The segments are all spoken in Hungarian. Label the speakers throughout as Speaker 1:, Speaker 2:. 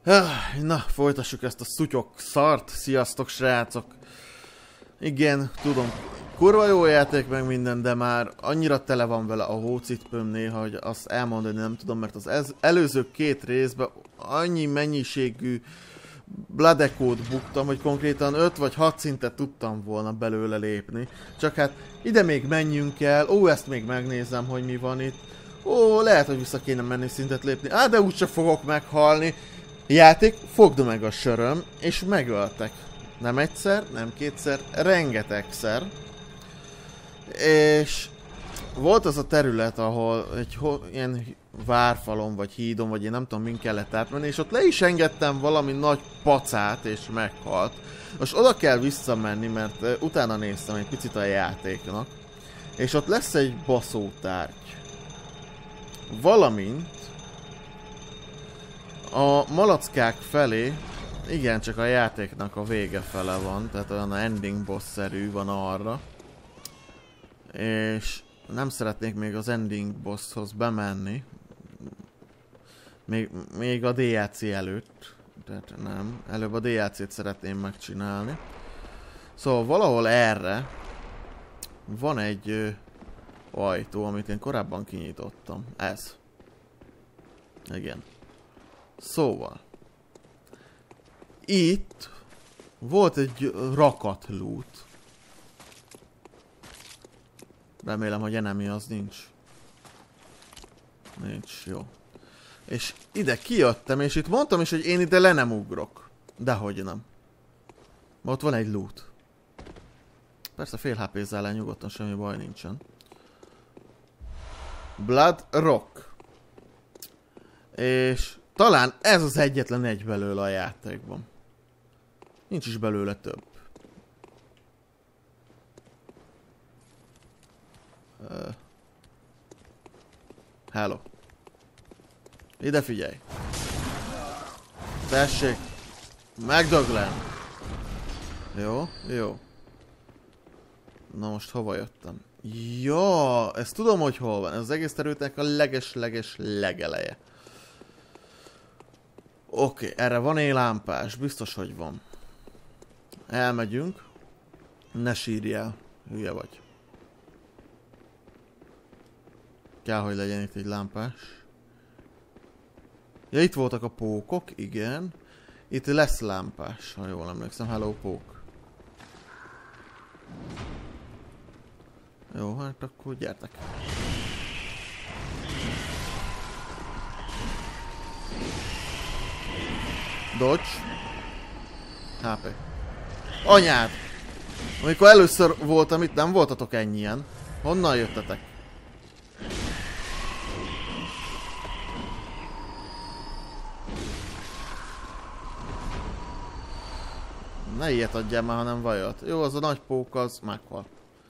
Speaker 1: Na, folytassuk ezt a szutyok szart. Sziasztok, srácok! Igen, tudom, kurva jó játék meg minden, de már annyira tele van vele a hócipőm néha, hogy azt elmondani nem tudom, mert az előző két részben annyi mennyiségű bladekót buktam, hogy konkrétan 5 vagy 6 szintet tudtam volna belőle lépni. Csak hát ide még menjünk el, ezt még megnézem, hogy mi van itt. Lehet, hogy vissza kéne menni szintet lépni, de úgyse fogok meghalni. Játék, fogd meg a söröm, és megöltek. Nem egyszer, nem kétszer, rengetegszer. És volt az a terület, ahol egy ilyen várfalon, vagy hídon, vagy én nem tudom, min kellett átmenni, és ott le is engedtem valami nagy pacát, és meghalt. Most oda kell visszamenni, mert utána néztem egy picit a játéknak. És ott lesz egy baszótárgy. Valamint a malackák felé, igen, csak a játéknak a vége fele van, tehát olyan ending boss-szerű van arra. És nem szeretnék még az ending bosshoz bemenni. Még a DLC előtt. Tehát nem, előbb a DLC-t szeretném megcsinálni. Szóval valahol erre van egy ajtó, amit én korábban kinyitottam. Ez. Igen. Szóval. Itt volt egy rakat loot. Remélem, hogy enemy az nincs. Nincs, jó. És ide kijöttem, és itt mondtam is, hogy én ide le nem ugrok. Dehogy nem. Ott van egy loot. Persze fél HP-zel le nyugodtan, semmi baj nincsen. Blood Rock. És talán ez az egyetlen egy belőle a játékban. Nincs is belőle több. Hello. Ide figyelj. Tessék. Megdöglem. Jó, jó. Na most hova jöttem? Ja, ezt tudom, hogy hol van. Ez az egész területnek a leges legeleje. Oké, erre van egy lámpás. Biztos, hogy van. Elmegyünk. Ne sírjál. Hülye vagy. Kell, hogy legyen itt egy lámpás. Ja, itt voltak a pókok, igen. Itt lesz lámpás, ha jól emlékszem. Hello, pók. Jó, hát akkor gyertek. Dodge. HP. Anyád! Amikor először voltam itt, nem voltatok ennyien. Honnan jöttetek? Ne ilyet adjál már, hanem vajat. Jó, az a nagy pók, az meghal.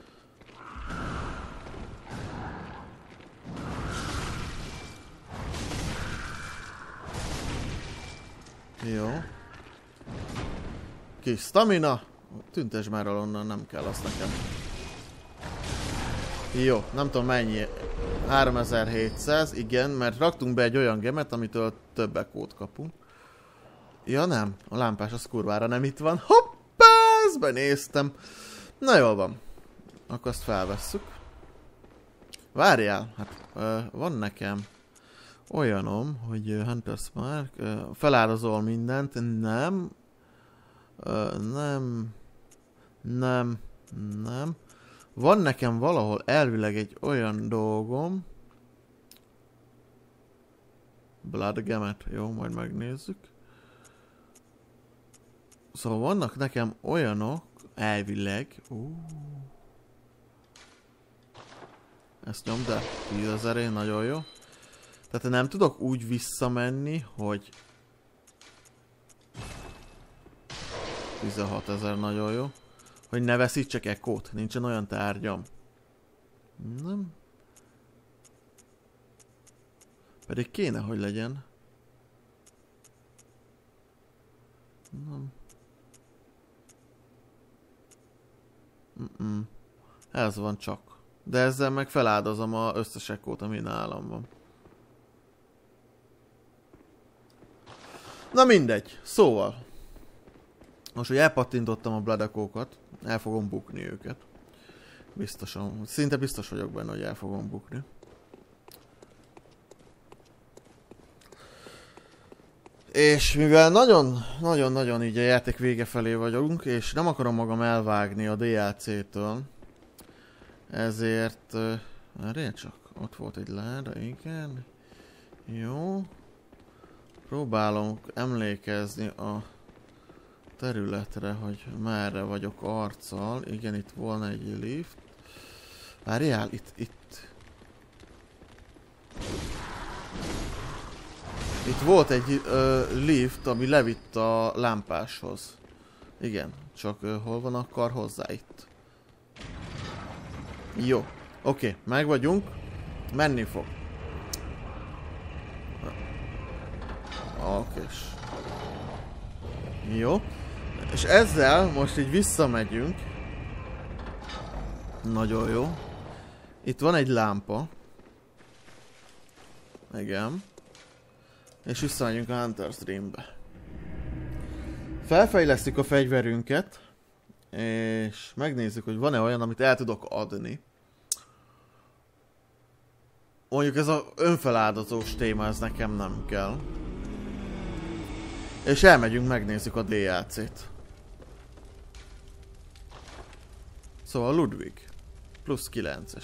Speaker 1: Jó. Kis stamina. Tüntes már el onnan, nem kell azt nekem. Jó, nem tudom mennyi. 3700, igen, mert raktunk be egy olyan gemet, amitől több ekót kapunk. Ja nem, a lámpás az kurvára nem itt van. Hoppá, ezt benéztem. Na jól van. Akkor azt felvesszük. Várjál, hát van nekem olyanom, hogy Hunter's Mark, feláldozol mindent, nem. Van nekem valahol elvileg egy olyan dolgom. Blood Gemet, jó, majd megnézzük. Szóval vannak nekem olyanok, elvileg. Ezt nyomd el, 10 000, nagyon jó. Tehát nem tudok úgy visszamenni, hogy 16 000, nagyon jó. Hogy ne veszítsek ekót, nincsen olyan tárgyam. Nem. Pedig kéne, hogy legyen. Nem. Ez van csak. De ezzel meg feláldozom az összes ekót, ami nálam van. Na mindegy, szóval. Most, hogy elpattintottam a bladakókat, el fogom bukni őket. Biztosan, szinte biztos vagyok benne, hogy el fogom bukni. És mivel nagyon-nagyon így a játék vége felé vagyunk, és nem akarom magam elvágni a DLC-től, ezért... Erre csak, ott volt egy láda, igen. Jó. Próbálom emlékezni a területre, hogy merre vagyok arccal. Igen, itt volna egy lift. Várjál, itt. Itt volt egy lift, ami levitt a lámpáshoz. Igen, csak hol van a kar hozzá itt? Jó, oké, meg vagyunk. Menni fog. Okés. Jó. És ezzel most így visszamegyünk. Nagyon jó. Itt van egy lámpa. Igen. És visszamegyünk a Hunter's Dreambe. Felfejlesztjük a fegyverünket. És megnézzük, hogy van-e olyan, amit el tudok adni. Mondjuk ez az önfeláldozós téma, ez nekem nem kell. És elmegyünk, megnézzük a DLC-t. Szóval Ludwig. Plusz 9-es.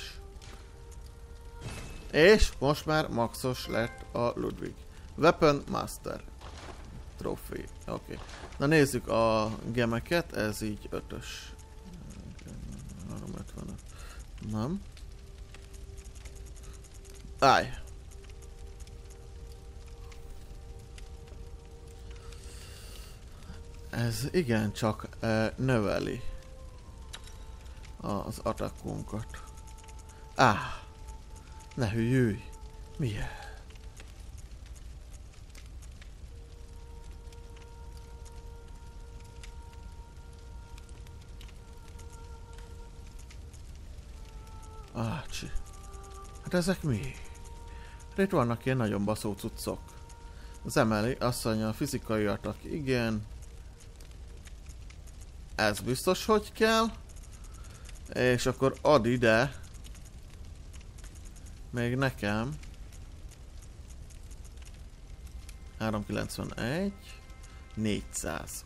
Speaker 1: És most már maxos lett a Ludwig. Weapon Master. Trophy. Oké. Na nézzük a gemeket, ez így 5-ös. 355. Nem. Állj. Ez igencsak növeli az attackunkat. Ne hülyülj! Milyen? Ácsi. Hát ezek mi? Hát itt vannak ilyen nagyon baszó cuccok. Az emeli, azt mondja, a fizikai attack, igen. Ez biztos, hogy kell. És akkor ad ide. Még nekem. 391. 400.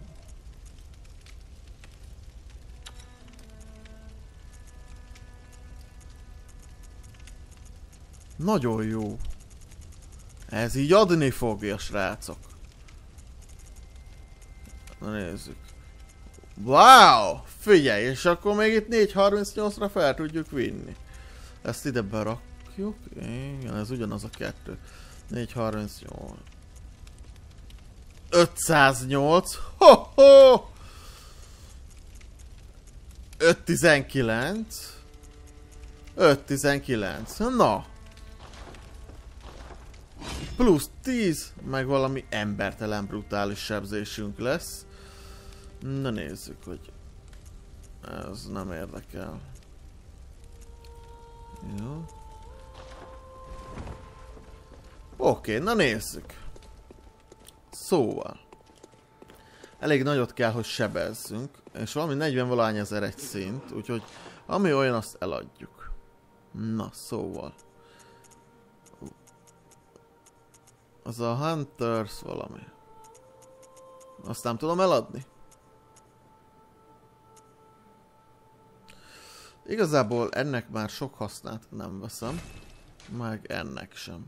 Speaker 1: Nagyon jó. Ez így adni fogja, srácok. Na nézzük. Wow! Figyelj, és akkor még itt 438-ra fel tudjuk vinni. Ezt ide berakjuk. Igen, ez ugyanaz a kettő. 438. 508. Ho-ho! 519. 519. Na! Plusz 10, meg valami embertelen brutális sebzésünk lesz. Na nézzük, hogy ez nem érdekel. Jó. Oké, na nézzük. Szóval. Elég nagyot kell, hogy sebezzünk. És valami 40-valány ezer egy szint. Úgyhogy ami olyan, azt eladjuk. Na, szóval. Az a Hunters valami. Azt nem tudom eladni. Igazából ennek már sok hasznát nem veszem. Meg ennek sem.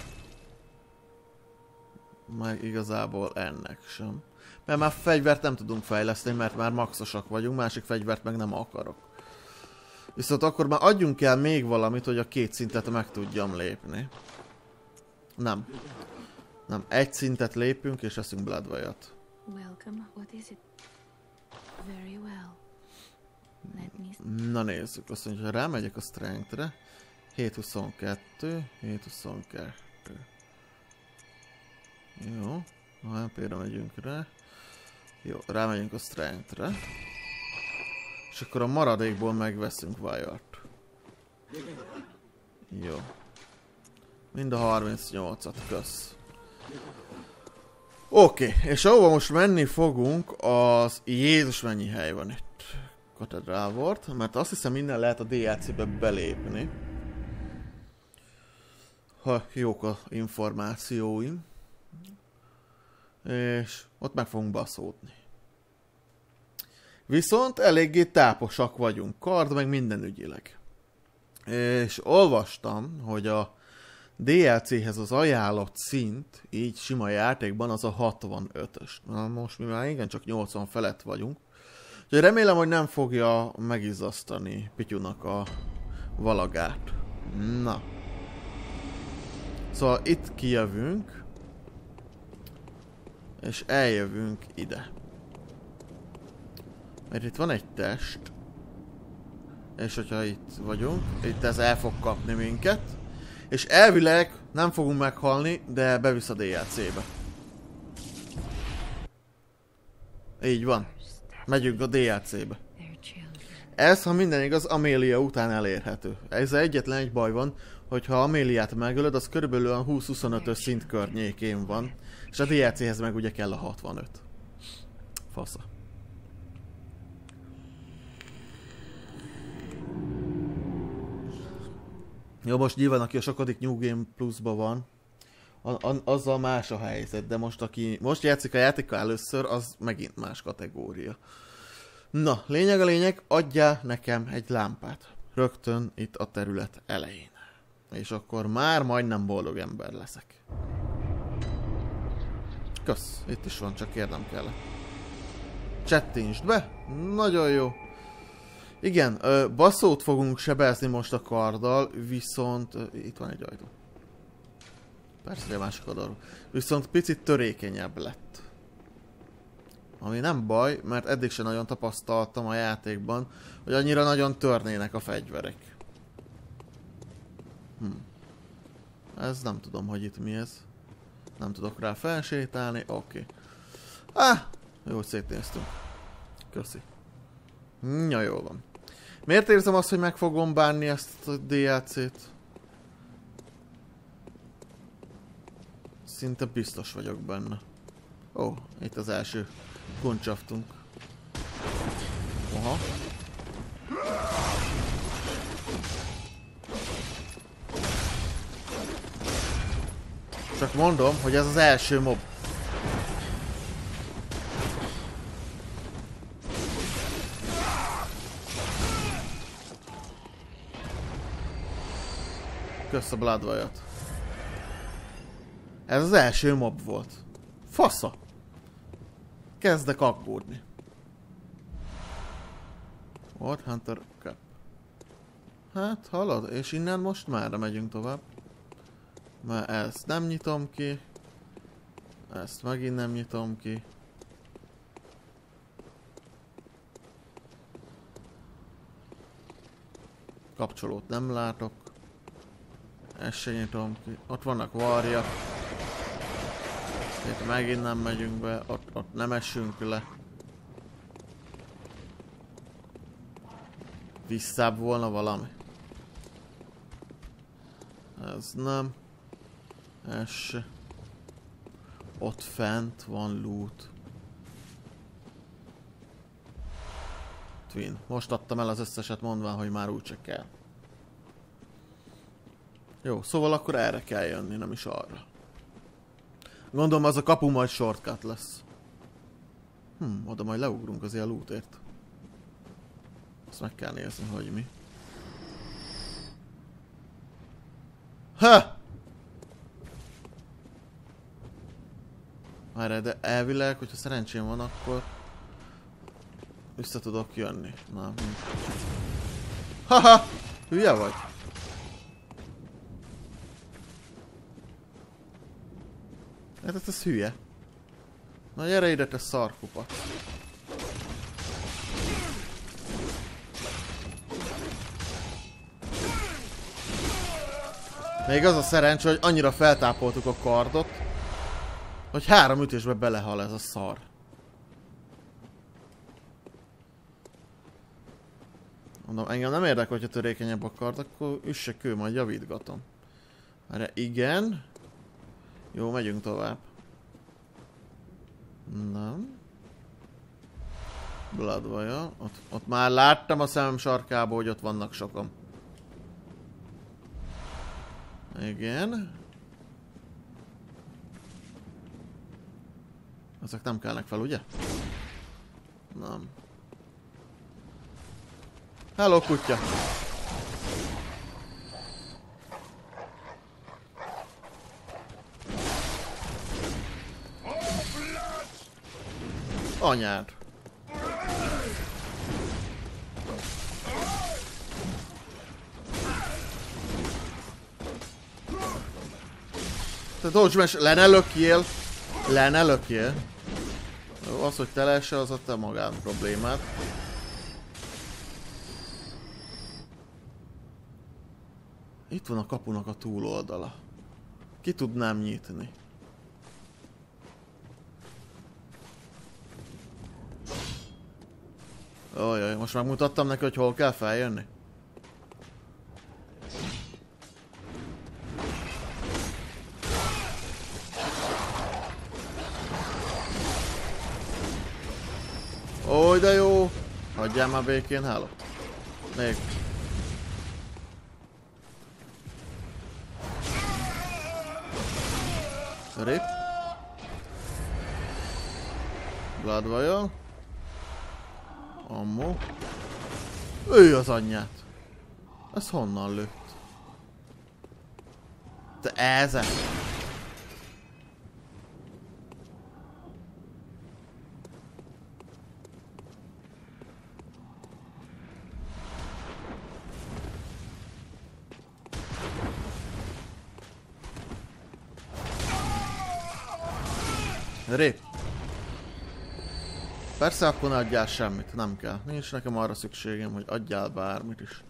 Speaker 1: Meg igazából ennek sem. Mert már fegyvert nem tudunk fejleszteni, mert már maxosak vagyunk, másik fegyvert meg nem akarok. Viszont akkor már adjunk el még valamit, hogy a két szintet meg tudjam lépni. Nem. Nem, egy szintet lépünk és eszünk Bloodway-ot. Na nézzük, azt mondja, hogy rámegyek a strength-re. 722, 722. Jó, a HP-re megyünk rá. Jó, rámegyünk a strength-re. És akkor a maradékból megveszünk Wire-t. Jó. Mind a 38-at, kösz. Oké, és ahova most menni fogunk, az Jézus mennyi hely van itt. Katedrál volt, mert azt hiszem innen lehet a DLC-be belépni. Ha jók a információim. És ott meg fogunk baszódni. Viszont eléggé táposak vagyunk, kard meg minden ügyileg. És olvastam, hogy a DLC-hez az ajánlott szint, így sima játékban, az a 65-ös. Na most mi már igencsak 80 felett vagyunk. Úgyhogy remélem, hogy nem fogja megizzasztani Pityunak a valagát. Na. Szóval itt kijövünk. És eljövünk ide. Mert itt van egy test. És hogyha itt vagyunk, itt ez el fog kapni minket. És elvileg nem fogunk meghalni, de bevisz a DLC-be. Így van. Megyünk a DLC-be. Ez, ha minden igaz, Amélia után elérhető. Ez egyetlen egy baj van, hogyha Améliát megölöd, az körülbelül a 20-25-ös szint környékén van. És a DLC-hez meg ugye kell a 65. Fasza. Jó, most nyilván aki a sokadik New Game Plus-ba van, azzal más a helyzet, de most aki most játszik a játékkal először, az megint más kategória. Na, lényeg a lényeg, adjál nekem egy lámpát. Rögtön itt a terület elején. És akkor már majdnem boldog ember leszek. Kösz, itt is van, csak kérdem kellett. Csettintsd be, nagyon jó. Igen, baszót fogunk sebezni most a karddal, viszont... itt van egy ajtó. Persze, hogy a másik oldalról. Viszont picit törékenyebb lett. Ami nem baj, mert eddig sem nagyon tapasztaltam a játékban, hogy annyira nagyon törnének a fegyverek. Ez nem tudom, hogy itt mi ez. Nem tudok rá felsétálni, oké. Jó, hogy szétnéztünk. Köszi. Ja, jól van. Miért érzem azt, hogy meg fogom bánni ezt a DLC-t? Szinte biztos vagyok benne. Ó, itt az első kuncsaftunk. Aha. Csak mondom, hogy ez az első mob. Kösz a Bloodwire-t. Ez az első mob volt. Fasza! Kezdek aggódni. What Hunter Cap. Hát, hallod? És innen most már megyünk tovább. Mert ezt nem nyitom ki. Ezt megint nem nyitom ki. Kapcsolót nem látok. Ezt se nyitom ki. Ott vannak varjak. Itt megint nem megyünk be. Ott nem esünk le. Visszább volna valami. Ez nem. Ez se. Ott fent van loot. Twin. Most adtam el az összeset mondván, hogy már úgyse kell. Jó, szóval akkor erre kell jönni, nem is arra. Gondolom az a kapu majd shortcut lesz. Oda majd leugrunk azért a lootért. Azt meg kell nézni, hogy mi. Ha! Várj, de elvileg, hogyha szerencsém van, akkor vissza tudok jönni. Na, haha! Hülye vagy? Hát ez hülye. Na gyere ide, te szarkupat. Még az a szerencsé, hogy annyira feltápoltuk a kardot, hogy 3 ütésbe belehal ez a szar. Mondom, engem nem érdekel, hogyha törékenyebb a kard, akkor üsse kő, majd javítgatom. Erre igen. Jó, megyünk tovább. Nem. Bloodwire. Ott már láttam a szemem sarkából, hogy ott vannak sokan. Igen. Ezek nem kellnek fel, ugye? Nem. Hello, kutya! Anyád! Te dodge-mes, le ne lökjél! Le ne lökjél! Az, hogy te lesse, az a te magán problémád. Itt van a kapunak a túloldala. Ki tudnám nyitni? Ojjaj, most megmutattam neki, hogy hol kell feljönni? Ó, de jó! Hagyjál már békén, háló. Még. Rip. Bloodwire. Ammo. Ő az anyját. Ez honnan lőtt? Te ezek. Rip. Persze akkor ne adjál semmit, nem kell. Nincs nekem arra szükségem, hogy adjál bármit is.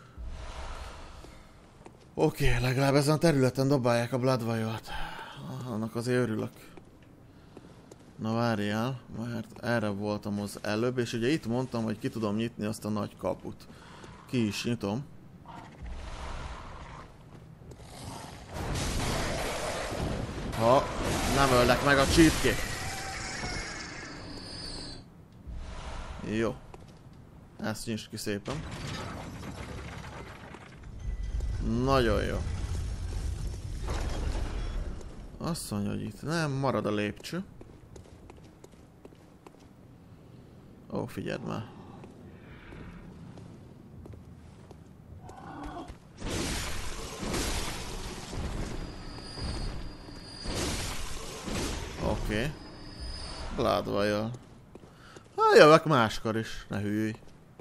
Speaker 1: Oké, legalább ezen a területen dobálják a Bloodwire-t. Annak azért örülök. Na várjál, mert erre voltam az előbb, és ugye itt mondtam, hogy ki tudom nyitni azt a nagy kaput. Ki is nyitom. Ha nem öllek meg a csirkét. Jó. Ezt nyisd ki szépen. Nagyon jó. Azt mondja, hogy itt nem marad a lépcső. Ó, figyeld már. Oké. Bloodwire. Hát jövök máskor is, ne hülyülj.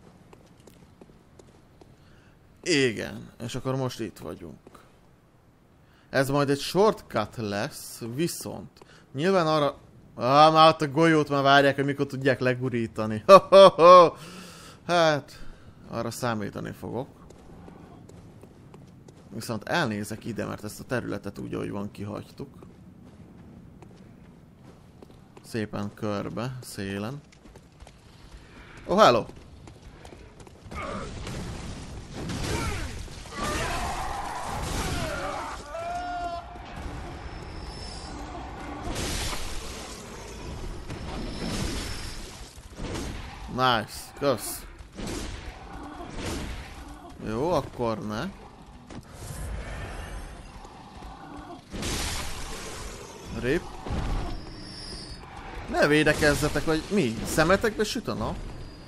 Speaker 1: Igen, és akkor most itt vagyunk. Ez majd egy shortcut lesz, viszont nyilván arra... már ott a golyót már várják, hogy mikor tudják legurítani. Hát, arra számítani fogok. Viszont elnézek ide, mert ezt a területet úgy, ahogy van, kihagytuk. Szépen körbe, szélen. Oh, hello! Nice, kösz. Jó, akkor ne. Rip. Ne védekezzetek, vagy mi? Szemetekbe süt a nap?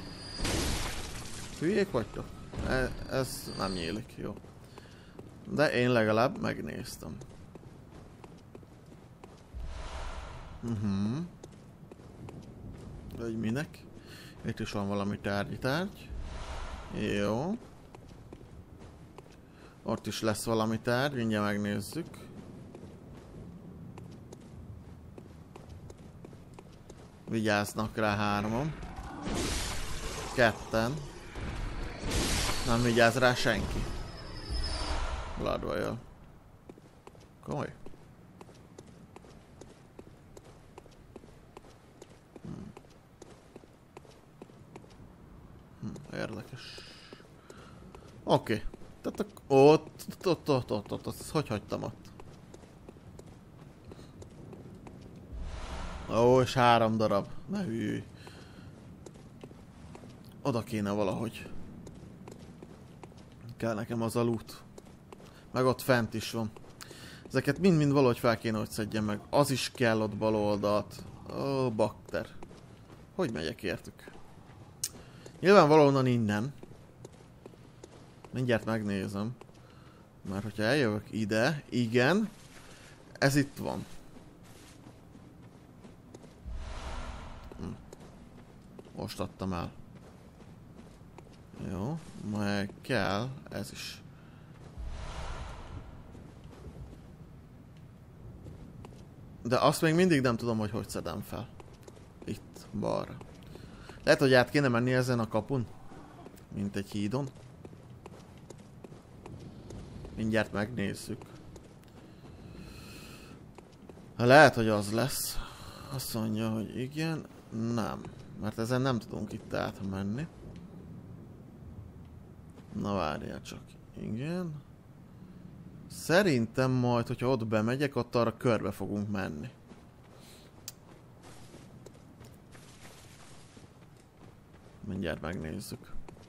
Speaker 1: Hülyék vagytok? Ez nem nyílik, jó. De én legalább megnéztem. Hogy minek? Itt is van valami tárgy. Jó. Ott is lesz valami tárgy, mindjárt megnézzük. Vigyáznak rá hárman. Ketten. Nem vigyáz rá senki. Bloodwire. Komoly. Érdekes. Oké. Tehát ott. Hogy hagytam ott? Ó, és 3 darab. Ne hűlj. Oda kéne valahogy. Kell nekem az a loot. Meg ott fent is van. Ezeket mind-mind valahogy fel kéne, hogy szedjem meg. Az is kell ott bal oldalt. Ó, bakter. Hogy megyek értük? Nyilván valahonnan innen. Mindjárt megnézem. Mert hogyha eljövök ide, igen. Ez itt van. Most adtam el. Jó, meg kell ez is. De azt még mindig nem tudom, hogy szedem fel. Itt, balra. Lehet, hogy át kéne menni ezen a kapun. Mint egy hídon. Mindjárt megnézzük. Lehet, hogy az lesz. Azt mondja, hogy igen. Nem. Mert ezen nem tudunk itt átmenni. Na várjál csak. Igen. Szerintem majd, hogyha ott bemegyek, ott arra körbe fogunk menni. Mindjárt megnézzük.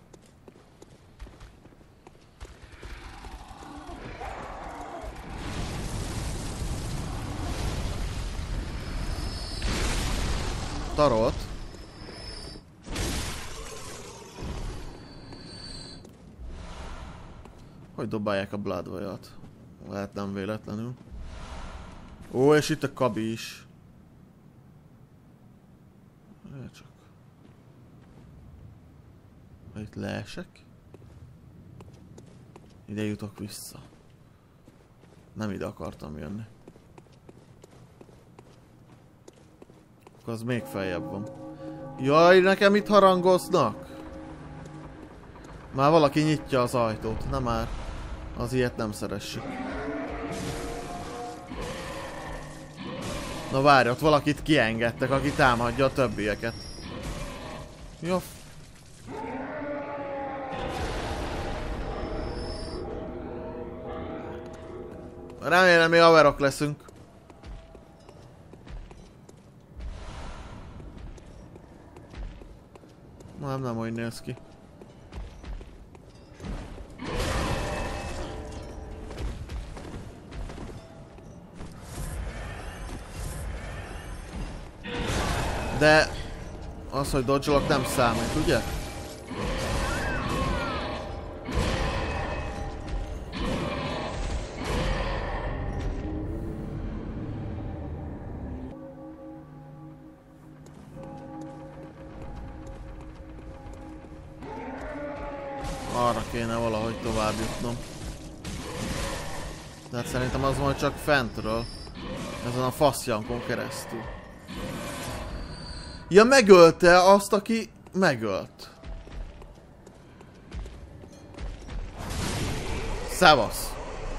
Speaker 1: Tarot. Hogy dobálják a Bloodway-at? Lehet nem véletlenül. Ó, és itt a kabi is. Csak. Ha itt leesek. Ide jutok vissza. Nem ide akartam jönni. Akkor az még feljebb van. Jaj, nekem itt harangoznak! Már valaki nyitja az ajtót, na már. Az ilyet nem szeressük. Na várj, ott valakit kiengedtek, aki támadja a többieket. Jó. Remélem mi haverok leszünk. Nem úgy néz ki. De az, hogy dodge-olok nem számít, ugye? Arra kéne valahogy tovább jutnom. De hát szerintem az majd csak fentről. Ezen a faszjankon keresztül. Ja, megölte azt, aki megölt. Szevasz.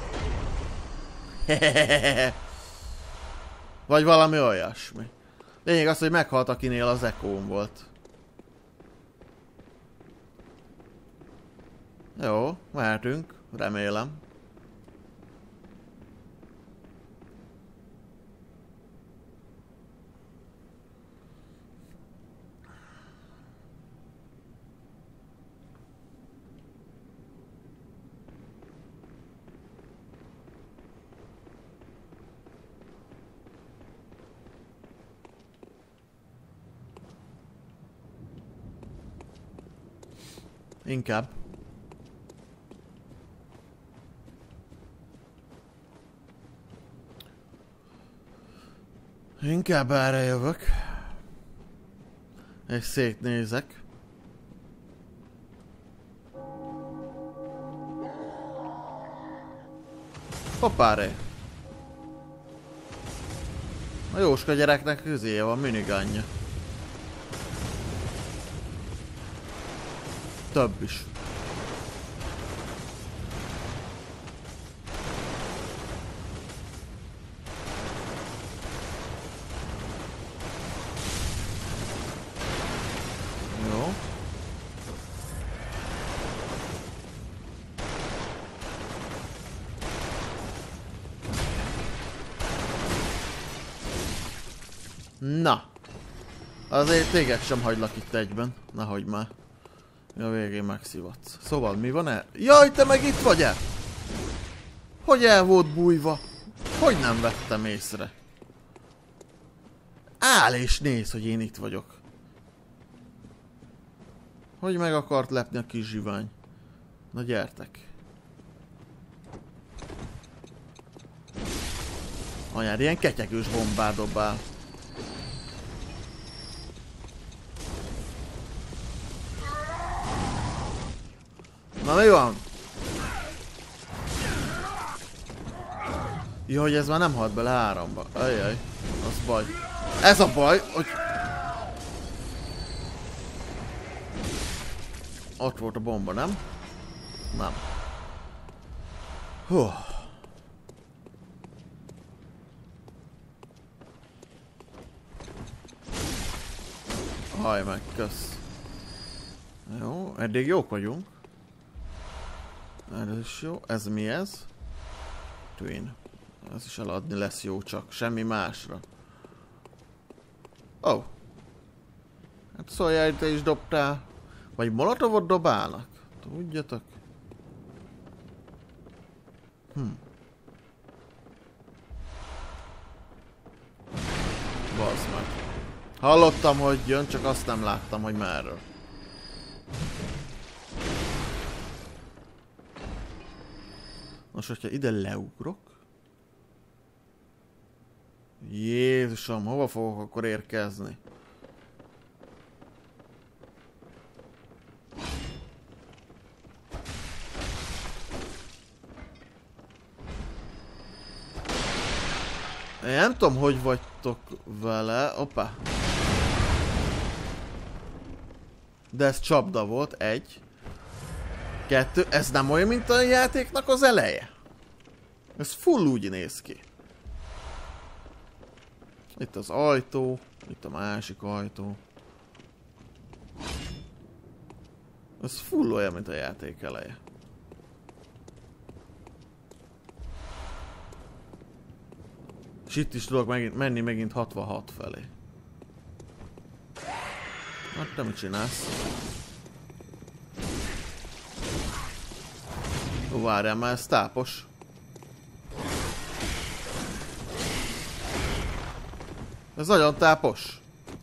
Speaker 1: Vagy valami olyasmi. Lényeg az, hogy meghalt, akinél az ekóm volt. Jó, mehetünk, remélem. Inkább. Inkább erre jövök. És szétnézek. Hoppáré. A Jóska gyereknek közéje van minigánja. Több is. Jó. Na. Azért téged sem hagylak itt egyben. Nehogy már. A végén megszivatsz. Szóval mi van el? Jaj, te meg itt vagy-e? Hogy el volt bújva? Hogy nem vettem észre? Áll és néz, hogy én itt vagyok. Hogy meg akart lepni a kis zsivány. Na gyertek. Anyád, ilyen ketyegős bombát dobál. Na mi van? Jó, hogy ez már nem halt bele áramba. Ajjaj, az baj. Ez a baj, hogy... Ott volt a bomba, nem? Nem. Hú. Haj meg, kösz. Jó, eddig jók vagyunk. Ez is jó. Ez mi ez? Twin. Ez is eladni lesz jó, csak semmi másra. Ó. Oh. Hát szóljál, te is dobtál. Vagy molotovot dobálnak? Tudjatok. Bazd meg. Hallottam, hogy jön, csak azt nem láttam, hogy merről. Most, hogyha ide leugrok... Jézusom, hova fogok akkor érkezni? Én nem tudom, hogy vagytok vele. Hoppá. De ez csapda volt. 1. 2. Ez nem olyan, mint a játéknak az eleje. Ez full úgy néz ki. Itt az ajtó. Itt a másik ajtó. Ez full olyan, mint a játék eleje. És itt is tudok menni megint 66 felé. Hát te mit csinálsz? Ó, várjál már, ez tápos. Ez nagyon tápos.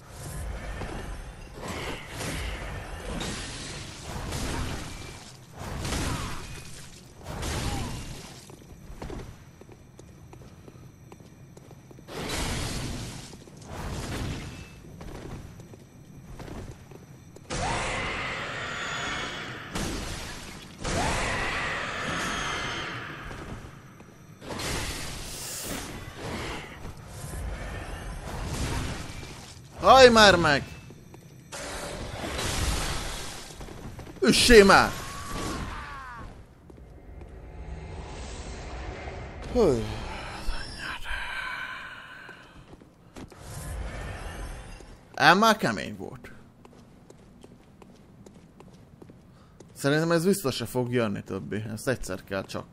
Speaker 1: Hajj már meg! Üssé már! Húj. Ám már kemény volt. Szerintem ez vissza se fog jönni többé. Ezt egyszer kell csak.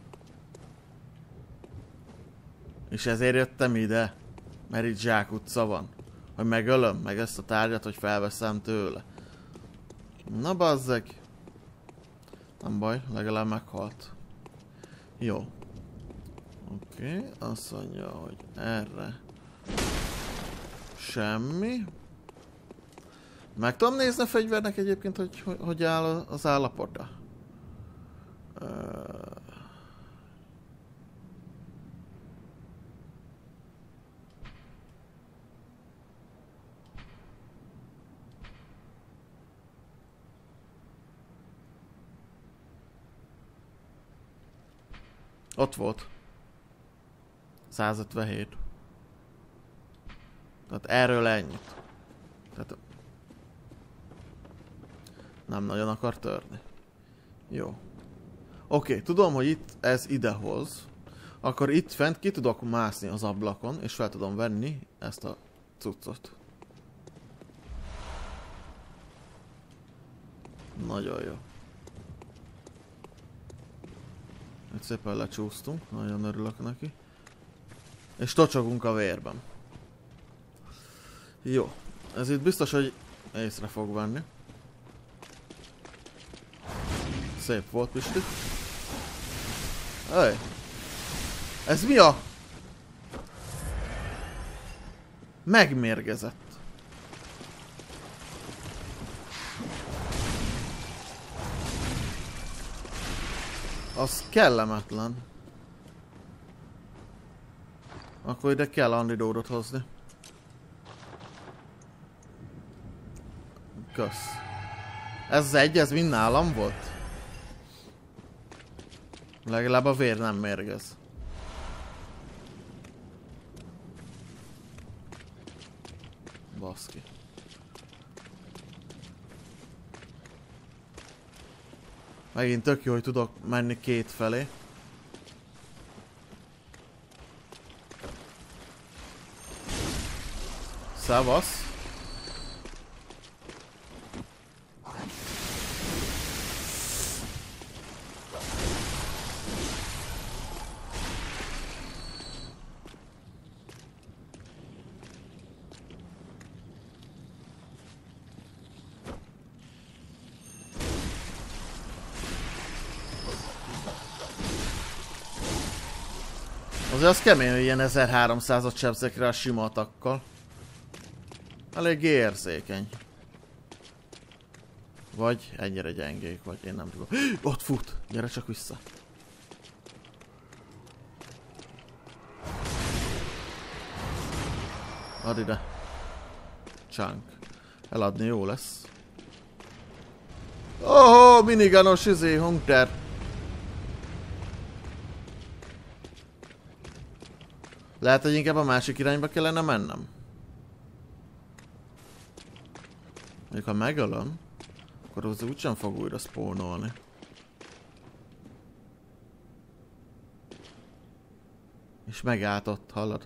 Speaker 1: És ezért jöttem ide. Mert itt zsákutca van. Hogy megölöm meg ezt a tárgyat, hogy felveszem tőle. Na bazzeg. Nem baj, legalább meghalt. Jó. Oké, azt mondja, hogy erre semmi. Meg tudom nézni a fegyvernek egyébként, hogy áll az állapota. Ott volt. 157. Tehát erről ennyit. Tehát nem nagyon akar törni. Jó. Oké, tudom, hogy itt ez idehoz. Akkor itt fent ki tudok mászni az ablakon, és fel tudom venni ezt a cuccot. Nagyon jó. Egy szépen lecsúsztunk, nagyon örülök neki. És tocsogunk a vérben. Jó. Ez itt biztos, hogy észre fog venni. Szép volt, Pisti. Ej! Ez mi a... Megmérgezett. Az kellemetlen. Akkor ide kell antidótot hozni. Kösz. Ez az egy, ez mind nálam volt? Legalább a vér nem mérgez. Baszki. Megint tök jó, hogy tudok menni két felé. Szevasz. Azért az kemény, hogy ilyen 1300-at sebzek rá a sima atakkal. Elég érzékeny. Vagy ennyire gyengék, vagy én nem tudom. Ott fut! Gyere csak vissza! Add ide. Chunk. Eladni jó lesz. Oh, miniganos hunter. Lehet, hogy inkább a másik irányba kellene mennem. Még ha megölöm, akkor az úgysem fog újra spawnolni. És megállt ott, hallod?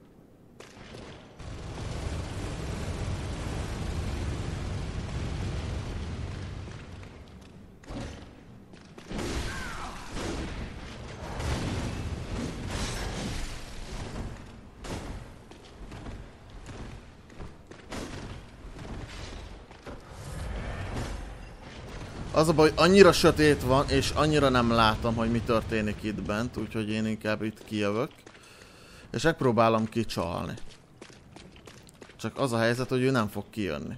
Speaker 1: Az a baj, hogy annyira sötét van, és annyira nem látom, hogy mi történik itt bent, úgyhogy én inkább itt kijövök. És megpróbálom kicsalni. Csak az a helyzet, hogy ő nem fog kijönni.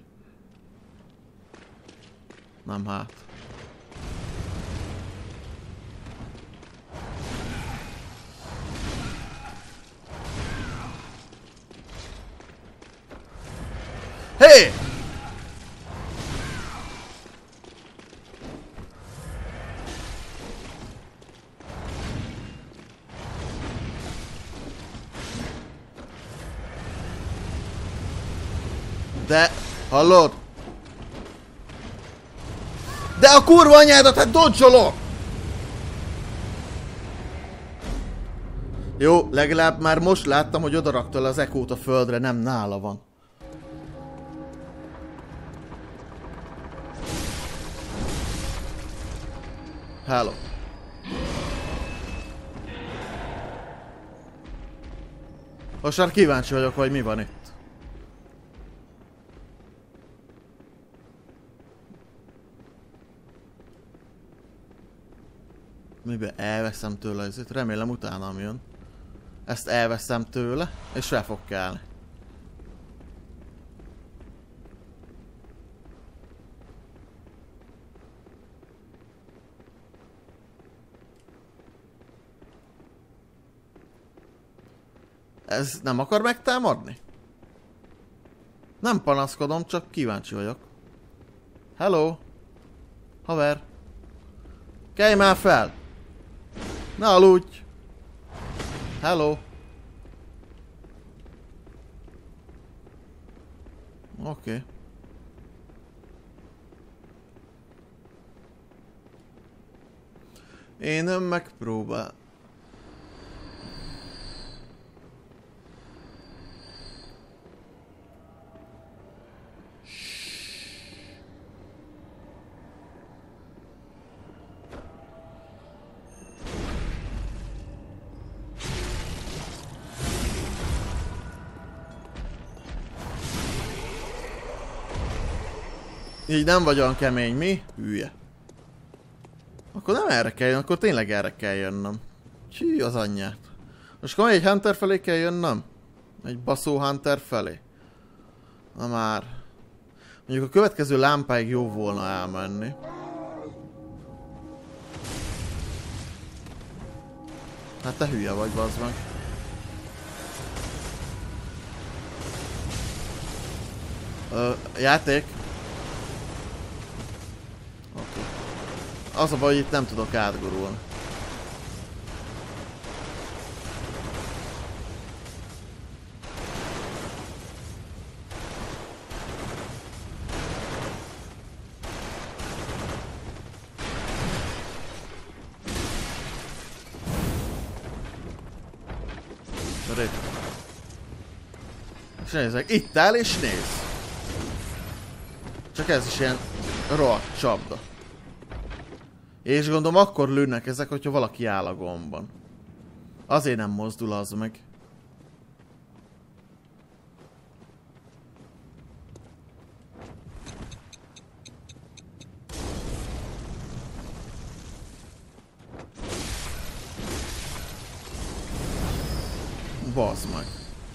Speaker 1: Nem hát. Hé! De, hallod? De a kurva anyádat, hát dodge-olok! Jó, legalább már most láttam, hogy odarakta az Echo-t a földre, nem nála van. Hello. Most már kíváncsi vagyok, hogy mi van itt. Miben elveszem tőle ezért? Remélem utánam jön. Ezt elveszem tőle, és fel fog kelni. Ez nem akar megtámadni? Nem panaszkodom, csak kíváncsi vagyok. Hello! Haver! Kelj már fel! Ne aludj! Hello! Oké. Én megpróbál. Így nem vagy olyan kemény, mi? Hülye. Akkor nem erre kell jönnem, akkor tényleg erre kell jönnöm. Csí, az anyját. Most akkor egy Hunter felé kell jönnöm? Egy baszó Hunter felé? Na már. Mondjuk a következő lámpáig jó volna elmenni. Hát te hülye vagy, bazd meg. Játék. Okay. Az a baj, hogy itt nem tudok átgurulni. És nézzek, itt áll és néz. Csak ez is ilyen rohadt csapda. És gondolom akkor lőnek ezek, hogyha valaki áll a gombban. Azért nem mozdul az meg. Bazd meg.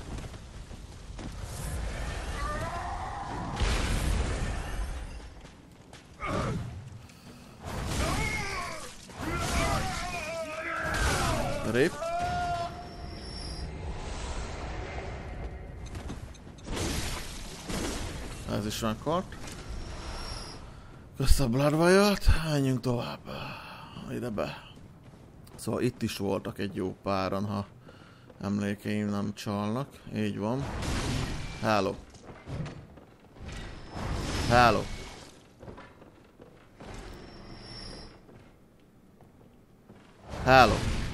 Speaker 1: Rip. Ez is megkart. Kösz a Bloodwire-t, menjünk tovább. Ide be. Szóval itt is voltak egy jó páran, ha emlékeim nem csalnak. Így van. Hello. Hello. Hello.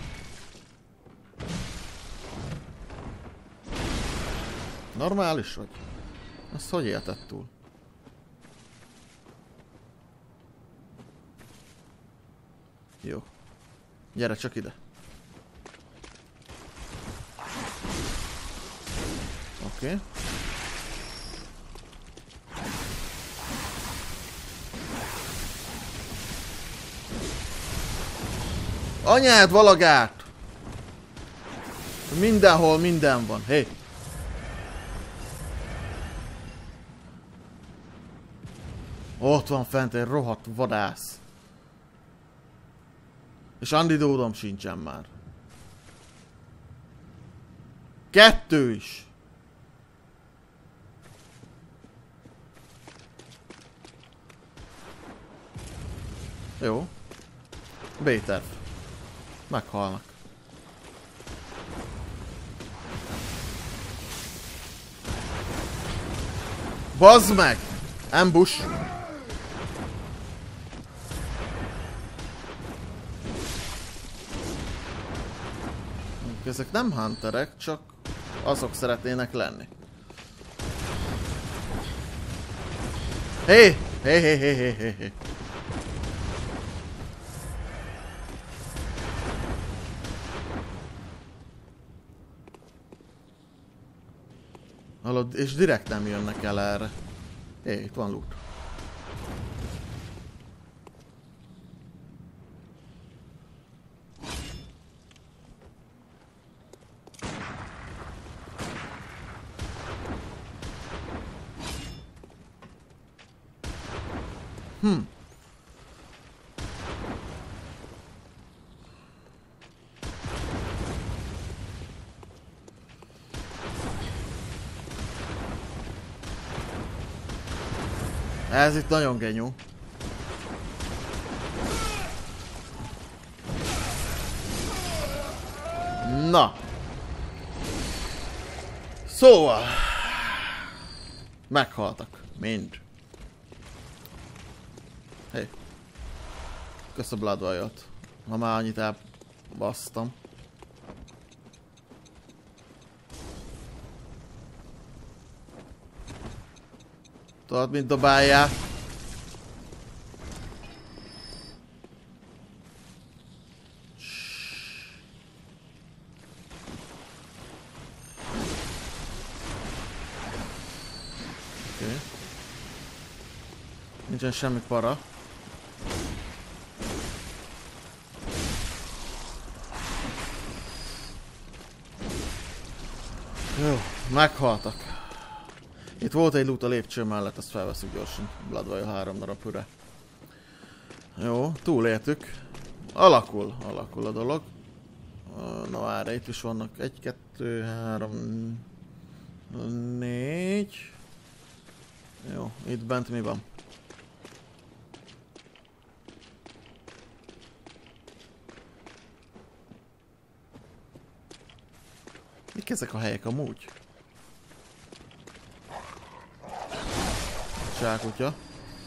Speaker 1: Normális vagy? Ezt hogy élted túl? Jó. Gyere csak ide. Oké. Anyád valagát! Mindenhol minden van. Hé! Ott van fent egy rohadt vadász. És antidódom sincsen már. 2 is. Jó. B-terv. Meghalnak. Bazd meg! Ambush! Ezek nem hunterek, csak azok szeretnének lenni. Hé! Hé, hé, hé, hé, hé, hé. Hallod, és direkt nem jönnek el erre. Hé, itt van loot. Ez itt nagyon genyó. Na. Szóval. Meghaltak. Mind. Hé. Kösz a Bloodwire-t. Ha már annyit elbasztam. Tudod, mint dobálják. Nincsen semmi para. Jó, meghaltak. Itt volt egy loot a lépcső mellett, azt felveszünk gyorsan. Bloodwire 3 darab hüre. Jó, túléltük. Alakul a dolog. Na várj, itt is vannak 1, 2, 3, 4. Jó, itt bent mi van? Mik ezek a helyek amúgy? Csákutya.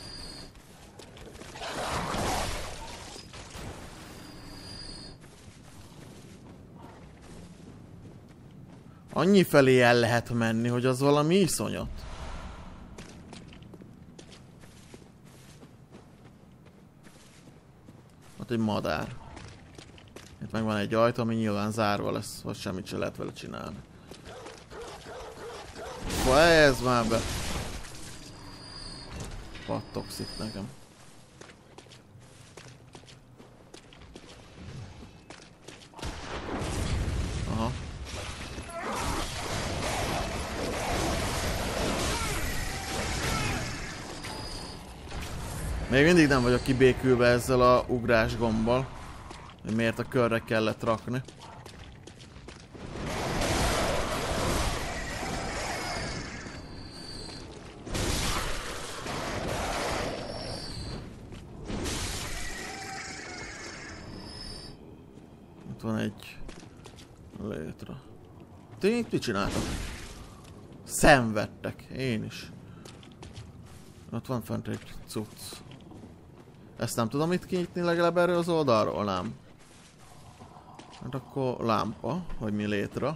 Speaker 1: Annyi felé el lehet menni, hogy az valami iszonyat. Ott egy madár. Itt meg van egy ajtó, ami nyilván zárva lesz, vagy semmit se lehet vele csinálni. Fejezd már be! Pattogsz itt nekem. Aha. Még mindig nem vagyok kibékülve ezzel a ugrás gombbal. Hogy miért a körre kellett rakni. Itt van egy létre. Ti mit csináltak? Szenvedtek, én is. Ott van fent egy cucc. Ezt nem tudom itt kinyitni legalább erről az oldalról, nem? Hát akkor lámpa, vagy mi létre.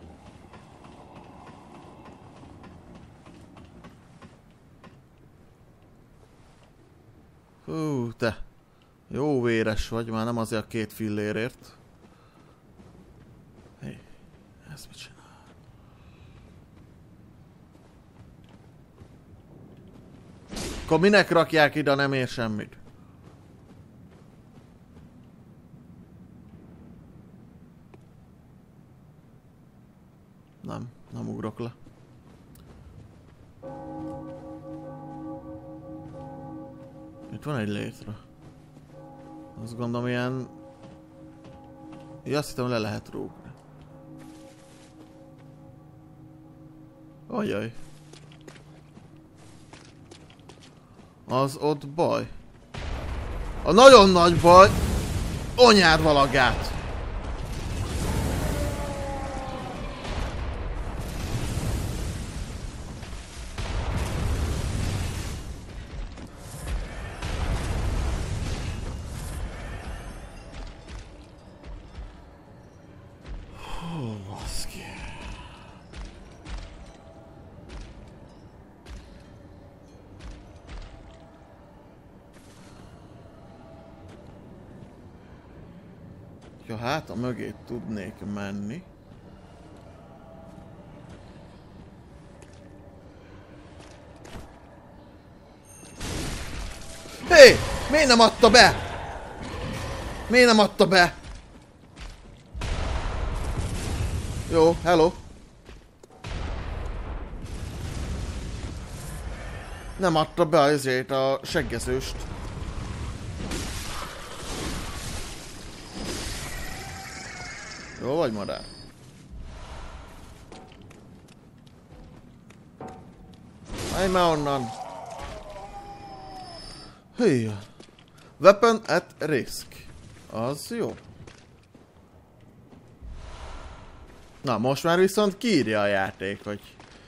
Speaker 1: Hú, te. Jó véres vagy, már nem azért a 2 fillérért. Hé, ezt mit csinál? Akkor minek rakják ide, nem ér semmit? Nem ugrok le. Itt van egy létre. Azt gondolom ilyen... Ja, azt hittem le lehet rúgni. Ajaj. Az ott baj. A nagyon nagy baj! Anyád valagát! Ja, hát a mögé tudnék menni. Hé! Miért nem adta be? Miért nem adta be? Jó, hello. Nem adta be azért a seggezőst. Jó vagy, madár? Állj már onnan! Hű. Weapon at risk. Az jó. Na, most már viszont kiírja a játék, hogy...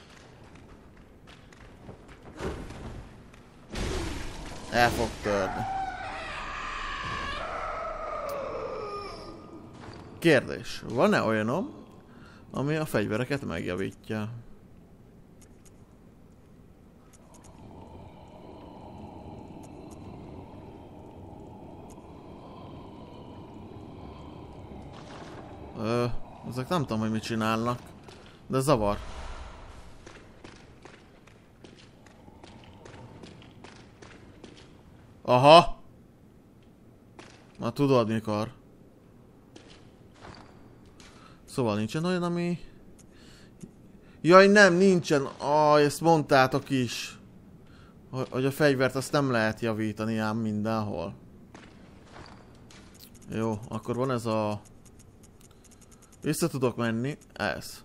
Speaker 1: El fog törni. Kérdés, van-e olyanom, ami a fegyvereket megjavítja? Ezek nem tudom, hogy mit csinálnak, de zavar. Aha! Na tudod mikor. Szóval nincsen olyan, ami... Jaj, nem, nincsen. Ezt mondtátok is. Hogy a fegyvert azt nem lehet javítani ám mindenhol. Jó, akkor van ez a... Vissza tudok menni. Ez.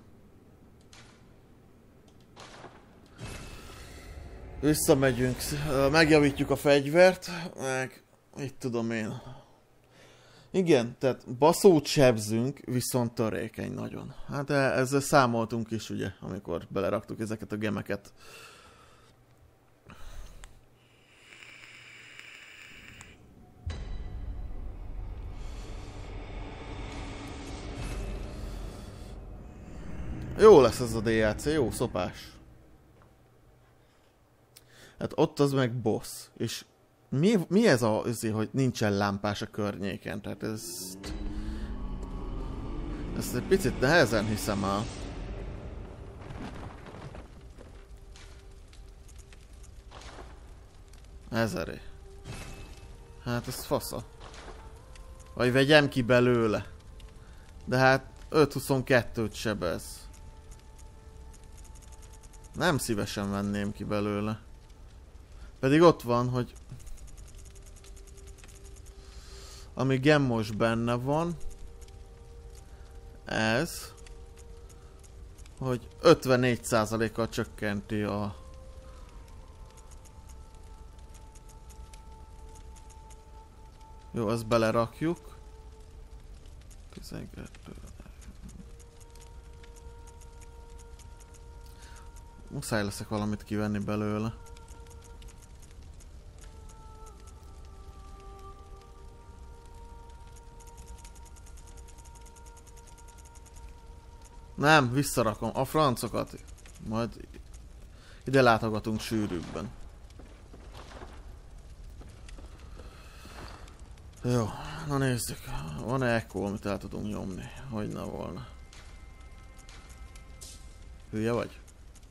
Speaker 1: Visszamegyünk, megjavítjuk a fegyvert, meg... Itt tudom én. Igen, tehát baszót sebzünk, viszont törékeny nagyon. Hát ezzel számoltunk is, ugye, amikor beleraktuk ezeket a gemeket. Jó lesz ez a DLC, jó szopás. Hát ott az meg boss, és mi ez azért, hogy nincsen lámpás a környéken, tehát ezt egy picit nehezen hiszem el. Ezeré. Hát ez fasza. Vagy vegyem ki belőle. De hát 5-22-t sebez. Nem szívesen venném ki belőle. Pedig ott van, hogy... Ami gemmos benne van... Ez... Hogy 54%-kal csökkenti a... Jó, ezt belerakjuk. 12... Muszáj leszek valamit kivenni belőle. Nem, visszarakom a francokat. Majd ide látogatunk sűrűbben. Jó, na nézzük. Van-e echo, amit el tudunk nyomni? Hogy ne volna. Hülye vagy?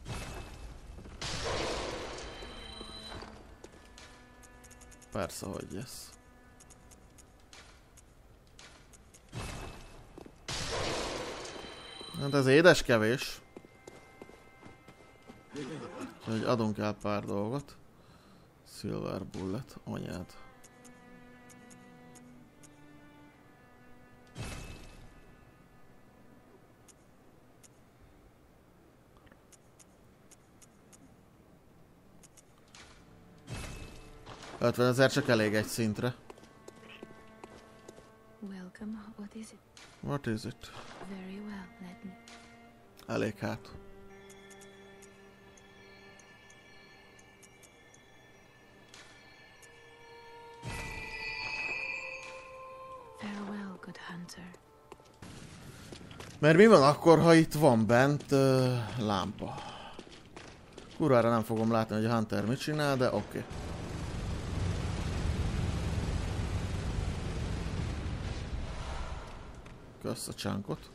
Speaker 1: Persze, hogy yes. Hát ez édes kevés. Úgyhogy adunk el pár dolgot. Silver bullet, anyád. $50,000 csak elég egy szintre.
Speaker 2: Welcome. What is it?
Speaker 1: What is it?
Speaker 2: Very well, let me.
Speaker 1: Elég hát.
Speaker 2: Farewell, good hunter.
Speaker 1: Mert mi van akkor, ha itt van bent lámpa? Kurvára nem fogom látni, hogy a Hunter mit csinál, de oké. Kösz a csánkot.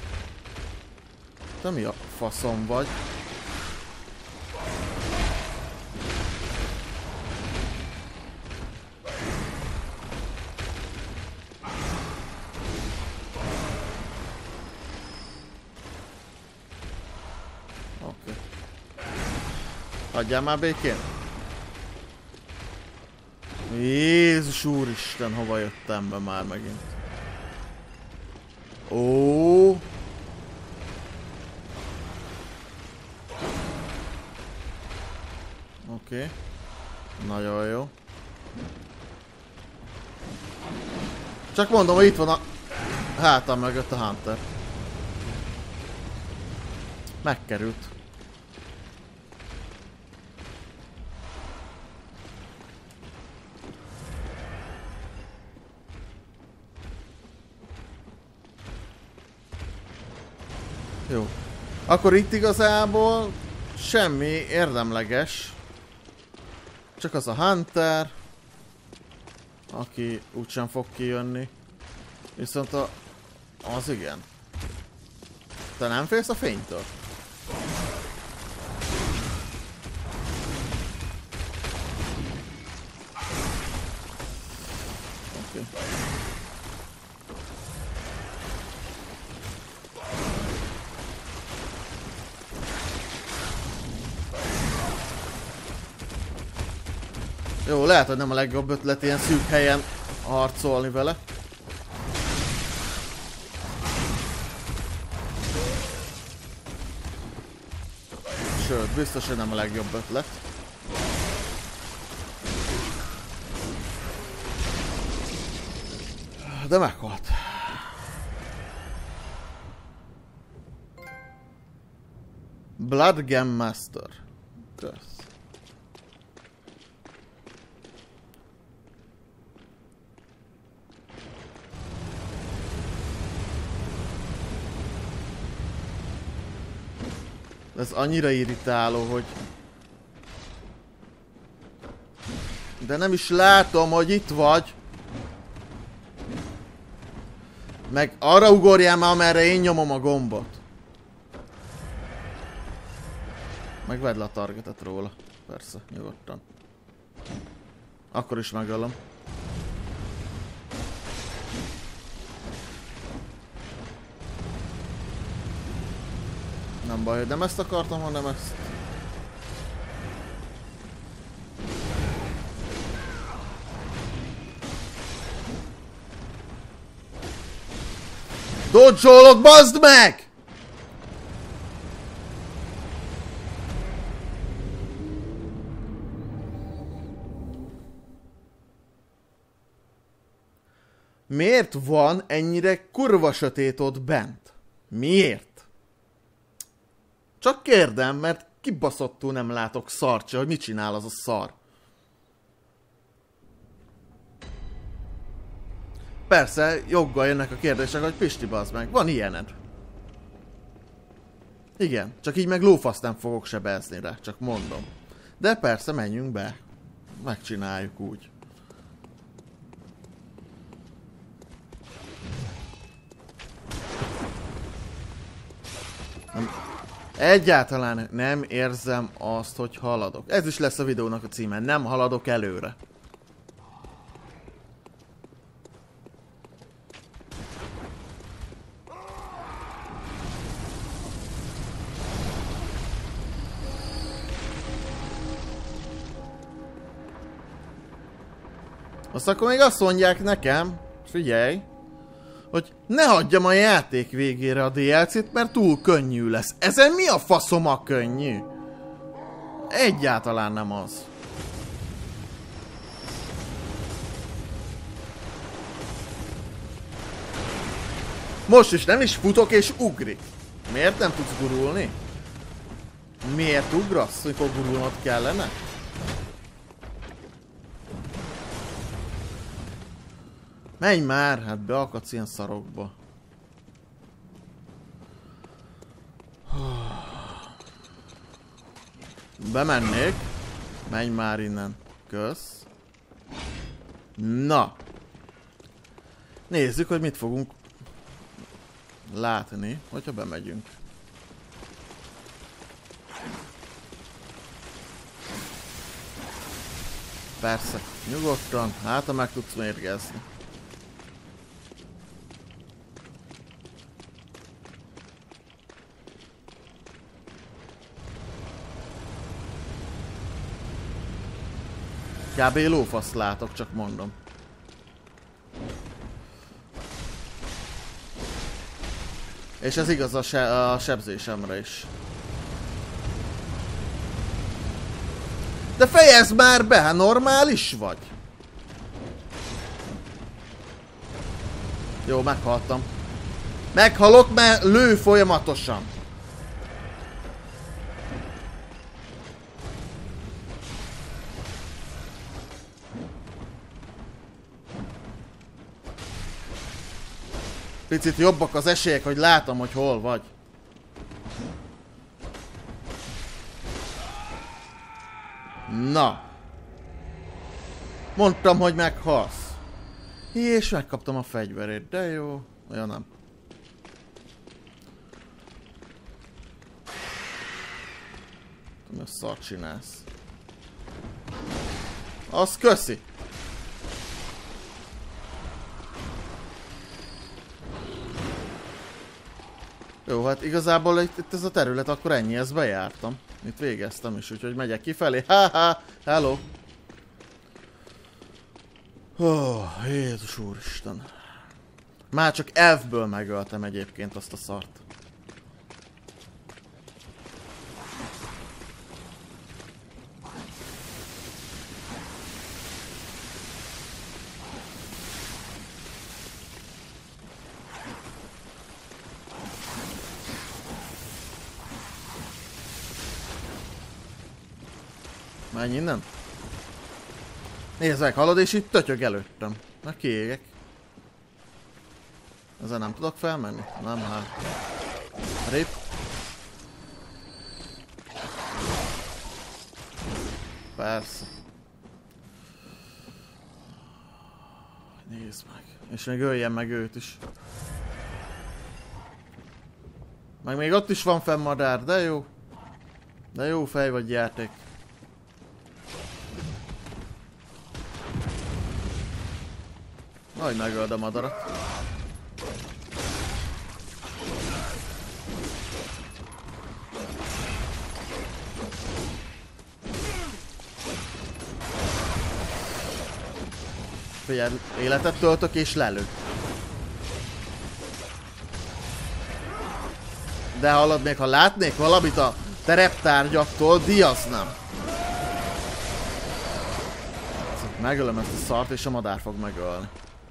Speaker 1: Te mi a faszom vagy? Oké. Hagyjál már békén! Jézus úristen, hova jöttem be már megint? Ó. Oké. Nagyon jó. Csak mondom, hogy itt van a hátam mögött a Hunter. Megkerült. Jó. Akkor itt igazából semmi érdemleges. Csak az a Hunter, aki úgysem fog kijönni. Viszont az igen. Te nem félsz a fénytől? Oké. Jó, lehet, hogy nem a legjobb ötlet ilyen szűk helyen harcolni vele. Sőt, biztos, hogy nem a legjobb ötlet. De meghalt. Blood Game Master. Kösz. Ez annyira irritáló, hogy... De nem is látom, hogy itt vagy. Meg arra ugorjál már, amerre én nyomom a gombot. Megvedd le a targetet róla. Persze, nyugodtan. Akkor is megölöm. Nem baj, hogy nem ezt akartam, hanem ezt. Dodge-olok, bazd meg! Miért van ennyire kurva sötét ott bent? Miért? Csak kérdem, mert kibaszottul nem látok szart se, hogy mit csinál az a szar. Persze, joggal jönnek a kérdések, hogy Pisti, bazd meg, van ilyened. Igen, csak így meg lófaszt nem fogok sebezni rá, csak mondom. De persze, menjünk be. Megcsináljuk úgy. Egyáltalán nem érzem azt, hogy haladok. Ez is lesz a videónak a címe. Nem haladok előre. Azt akkor még azt mondják nekem, figyelj, hogy ne hagyjam a játék végére a DLC-t, mert túl könnyű lesz. Ezen mi a faszom a könnyű? Egyáltalán nem az. Most is nem is futok és ugrik. Miért nem tudsz gurulni? Miért ugrasz, mikor gurulnod kellene? Menj már, hát beakadsz ilyen szarokba. Bemennék. Menj már innen. Kösz. Na. Nézzük, hogy mit fogunk látni, hogyha bemegyünk. Persze, nyugodtan, hát ha meg tudsz mérgezni. Kb. Lófaszt látok, csak mondom. És ez igaz a sebzésemre is. De fejezd már be, hát normális vagy? Jó, meghaltam. Meghalok, mert lő folyamatosan. Picit jobbak az esélyek, hogy látom, hogy hol vagy. Na. Mondtam, hogy meghalsz. És megkaptam a fegyverét, de jó. Olyan nem. Mi a szart csinálsz? Az köszi. Jó, hát igazából itt ez a terület akkor ennyi, ezt bejártam. Itt végeztem is, úgyhogy megyek kifelé. Haha, hello! Jézus úristen. Már csak elfből megöltem egyébként azt a szart. Menj innen. Nézd meg, hallod, és itt tötyög előttem. Na kiégek. Ezen nem tudok felmenni? Nem, hát. Rip. Persze. Nézd meg. És még öljem meg őt is. Meg még ott is van fenn madár, de jó. De jó fej vagy játék. Majd megöld a madarat. Figyelj, életet töltök és lelő. De hallod, még ha látnék valamit a tereptárgyaktól, díjaznám. Megölöm ezt a szart és a madár fog megölni.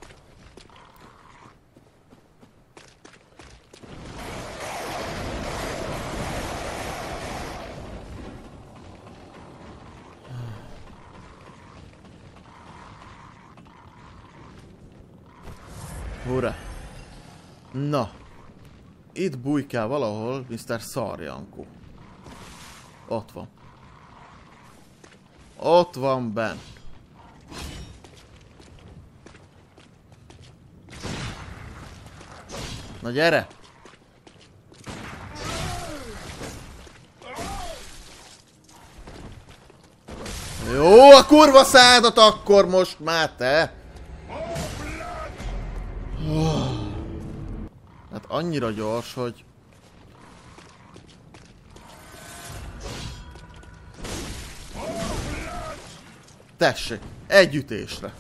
Speaker 1: Hurra! Na! Itt bujkál valahol Mr. Szarjankó. Ott van. Ott van bent. Na gyere! Jó, a kurva szádat akkor most már te! Hát annyira gyors, hogy... Tessék, egy ütésre.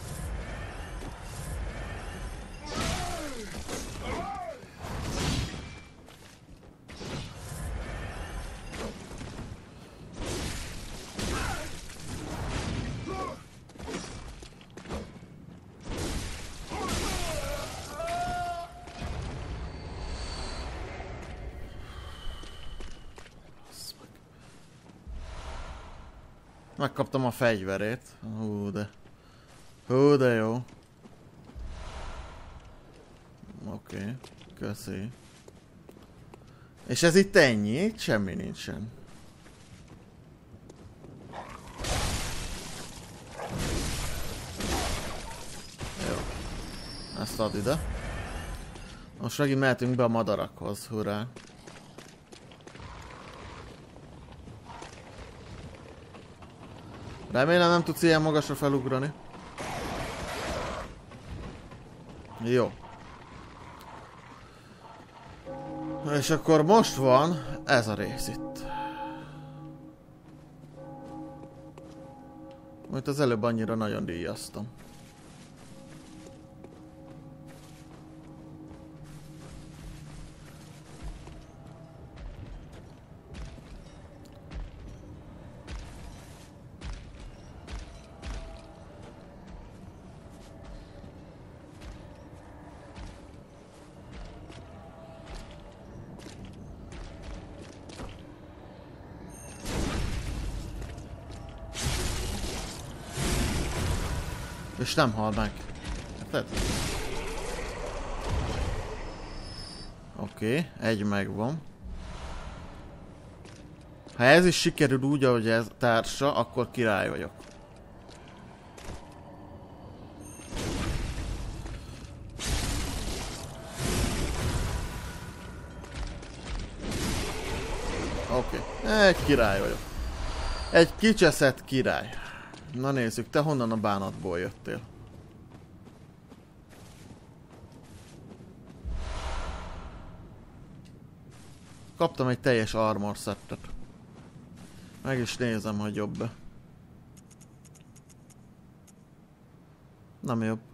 Speaker 1: Megkaptam a fegyverét. Hú de jó. Oké, köszi. És ez itt ennyi? Itt semmi nincsen. Jó. Ezt add ide. Most megint mehetünk be a madarakhoz, hurrá. Remélem nem tudsz ilyen magasra felugrani. Jó. És akkor most van ez a rész itt. Majd az előbb annyira nagyon díjaztam. És nem hal meg. Érted? Oké, egy megvan. Ha ez is sikerül úgy, ahogy ez társa, akkor király vagyok. Oké, egy király vagyok. Egy kicseszett király. Na nézzük, te honnan a bánatból jöttél? Kaptam egy teljes armor settet. Meg is nézem, hogy jobb-e. Nem jobb.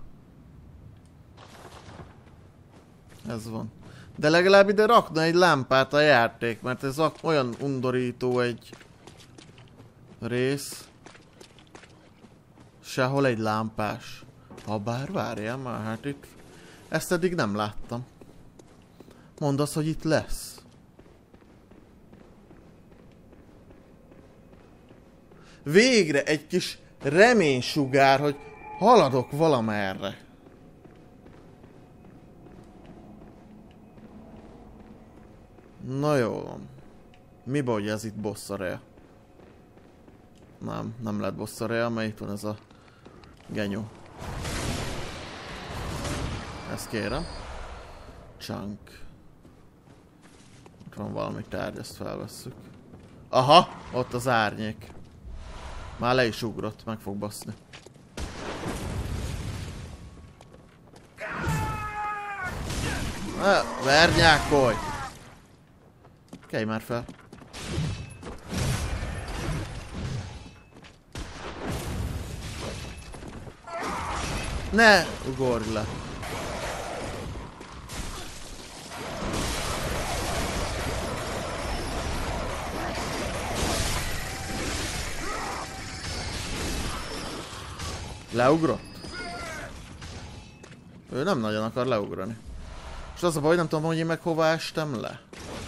Speaker 1: Ez van. De legalább ide rakna egy lámpát a játék, mert ez olyan undorító egy rész. Sehol egy lámpás. Habár várjál már, hát itt... Ezt eddig nem láttam. Mondd azt, hogy itt lesz. Végre egy kis reménysugár, hogy haladok valamerre. Na jó van. Mi baj, hogy ez itt boss area? Nem lett boss area, mert itt van ez a genyó. Ezt kérem. Chunk. Ott van valami tárgy, ezt felvesszük. Aha, ott az árnyék. Már le is ugrott, meg fog baszni. Vernyákolj! Kelj már fel. Ne ugorj le. Leugrott? Ő nem nagyon akar leugrani. És az a baj, nem tudom, hogy én meg hova estem le.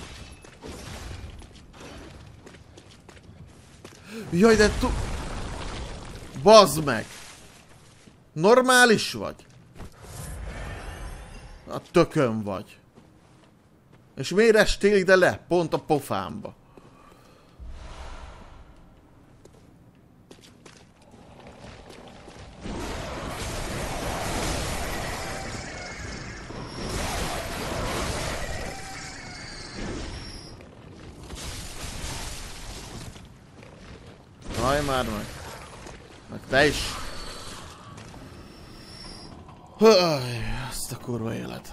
Speaker 1: Jaj, de bazd meg! Normális vagy? A tökön vagy. És miért estél ide le? Pont a pofámba. Haj már meg. Meg te is. Haj, azt a kurva élet.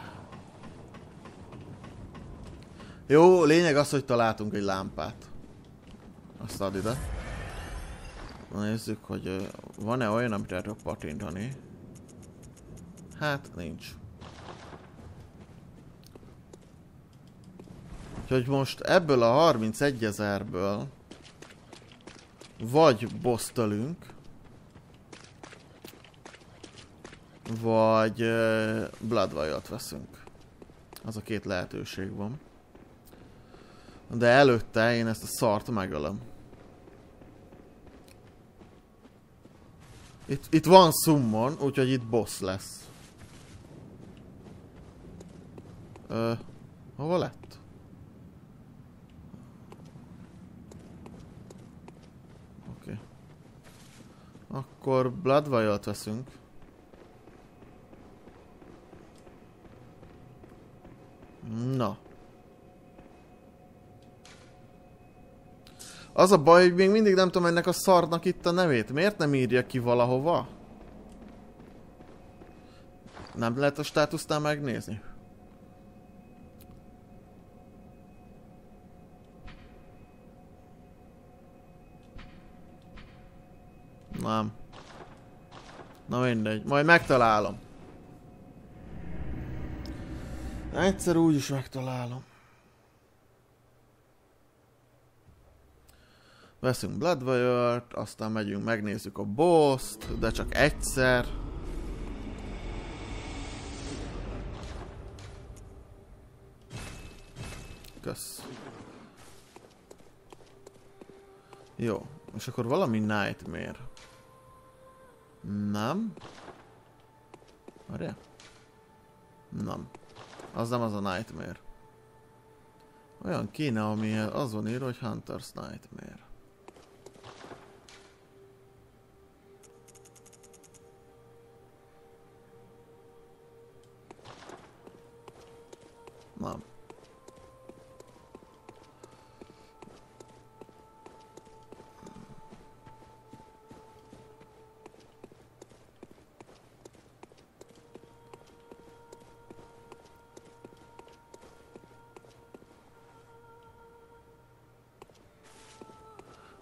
Speaker 1: Jó, lényeg az, hogy találtunk egy lámpát. Azt add ide. Nézzük, hogy van-e olyan, amit el tudok pattintani. Hát, nincs. Úgyhogy most ebből a 31 000-ből vagy boss-tölünk, vagy Blood Vial-t veszünk. Az a két lehetőség van. De előtte én ezt a szart megölöm. Itt van summon, úgyhogy itt boss lesz. Hova lett? Oké. Akkor Blood Vial-t veszünk. Na. Az a baj, hogy még mindig nem tudom ennek a szarnak itt a nevét. Miért nem írja ki valahova? Nem lehet a státusznál megnézni? Nem. Na mindegy, majd megtalálom. Egyszer úgyis megtalálom. Veszünk Blood Vial-t, aztán megyünk, megnézzük a boss-t, de csak egyszer. Kösz. Jó, és akkor valami Nightmare. Nem? Várjál? Nem. Az nem az a Nightmare. Olyan kéne, ami az van írva, hogy Hunter's Nightmare. Nem.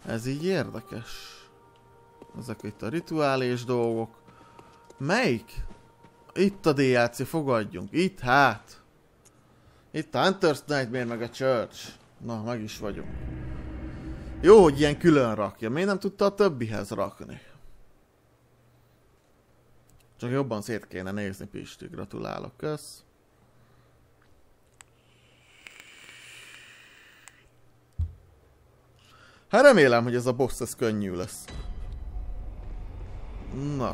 Speaker 1: Ez így érdekes. Ezek itt a rituálés dolgok. Melyik? Itt a DLC, fogadjunk. Itt hát. Itt a Hunter's Nightmare meg a Church. Na, meg is vagyunk. Jó, hogy ilyen külön rakja. Miért nem tudta a többihez rakni? Csak jobban szét kéne nézni, Pisti. Gratulálok, kösz. Hát remélem, hogy ez a boss ez könnyű lesz. Na.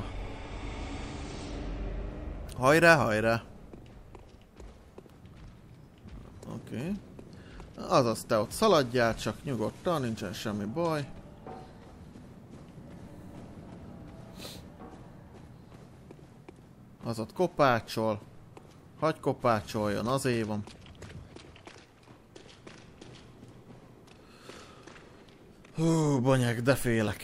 Speaker 1: Hajrá, hajrá. Oké. Azaz, te ott szaladjál, csak nyugodtan, nincsen semmi baj. Az ott kopácsol. Hagy kopácsoljon, azért van. Hú, bonyek, de félek.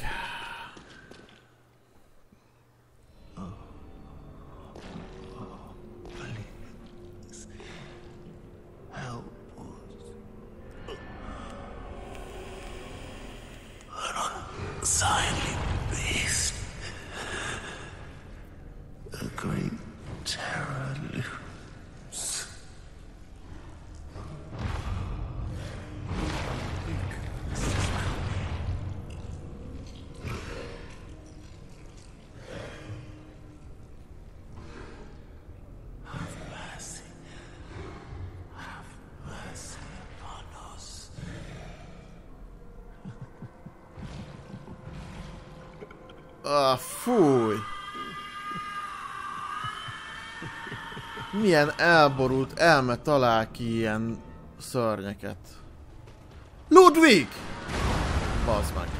Speaker 1: Ah, fúj! Milyen elborult elme talál ki ilyen szörnyeket. Ludwig! Bazd meg.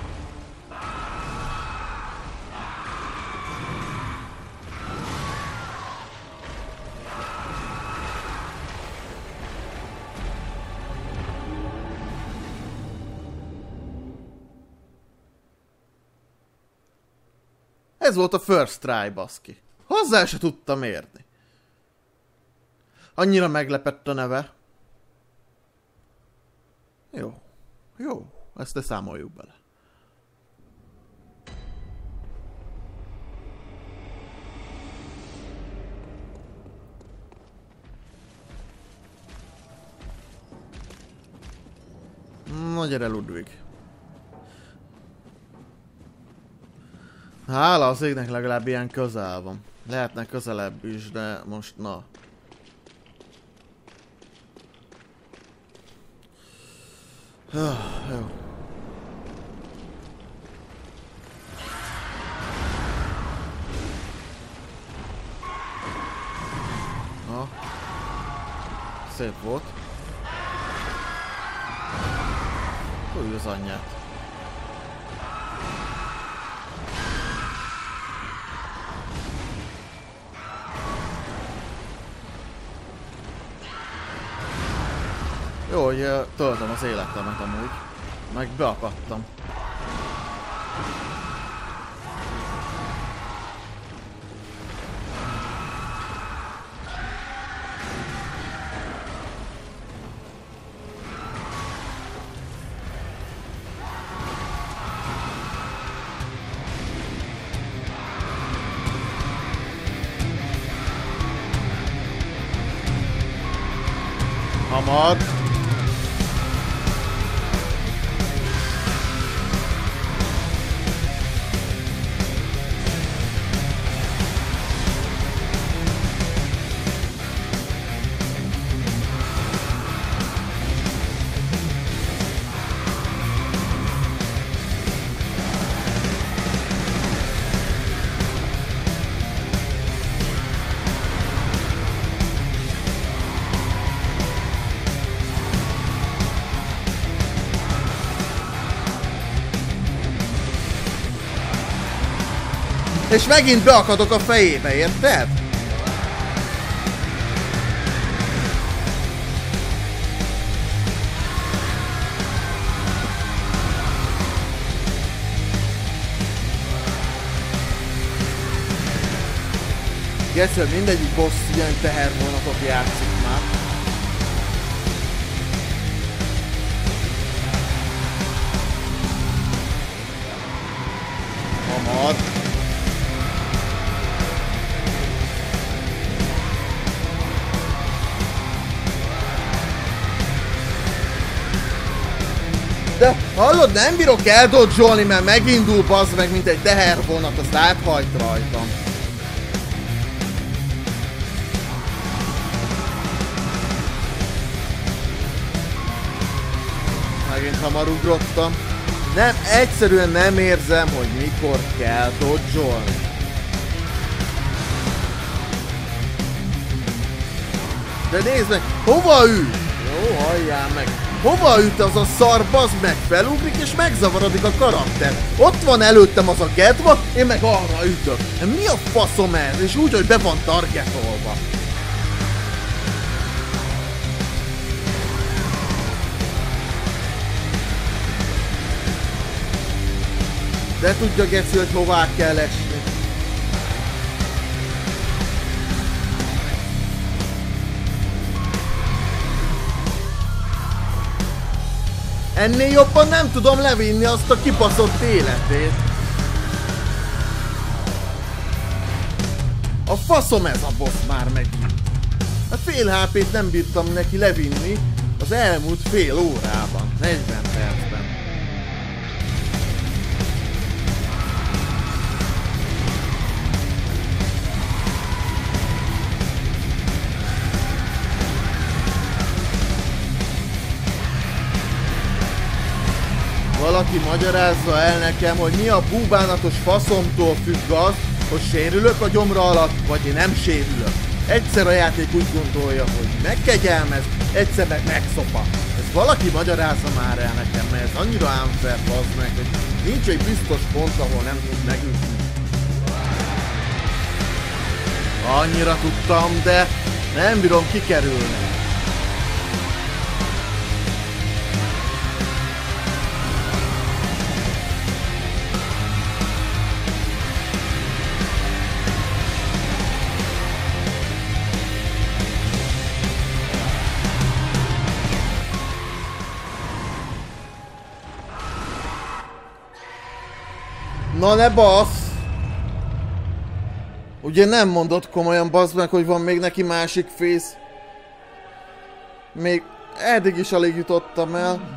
Speaker 1: Ez volt a first try, baszki. Hozzá se tudtam érni. Annyira meglepett a neve. Jó. Jó. Ezt ne számoljuk bele. Na gyere, Ludwig. Hála az égnek, legalább ilyen közel van. Lehetne közelebb is, de most na. Jó. Na. Szép volt. Húj az anyját. Jó, hogy töltöm az életemet amúgy. Meg beakadtam. Hamar. És megint beakadok a fejébe, érted? Gesző, mindegyik boss ilyen tehervonatot játszik már. hamar. De hallod, nem bírok eldodzsolni, mert megindul bazd meg, mint egy tehervonat, az áthajt rajtam. Megint hamar ugrottam. Nem, egyszerűen nem érzem, hogy mikor kell dodzsolni. De nézd meg, hova ül? Jó, halljál meg. Hova üt az a szar, bazd meg, felugrik és megzavarodik a karakter. Ott van előttem az a gedva, én meg arra ütök. De mi a faszom ez? És úgy, hogy be van targetolva. De tudja geci, hogy hová kell esni. Ennél jobban nem tudom levinni azt a kibaszott életét. A faszom ez a boss már megint. A fél HP-t nem bírtam neki levinni az elmúlt fél órában, 40 percben. Valaki magyarázza el nekem, hogy mi a búbánatos faszomtól függ az, hogy sérülök a gyomra alatt, vagy én nem sérülök. Egyszer a játék úgy gondolja, hogy megkegyelmez, egyszer meg megszopa. Ez valaki magyarázza már el nekem, mert ez annyira unfair, bazd meg, hogy nincs egy biztos pont, ahol nem tud megütni. Annyira tudtam, de nem bírom kikerülni. Na ne bassz! Ugye nem mondott komolyan, bazd meg, hogy van még neki másik fész? Még eddig is alig jutottam el.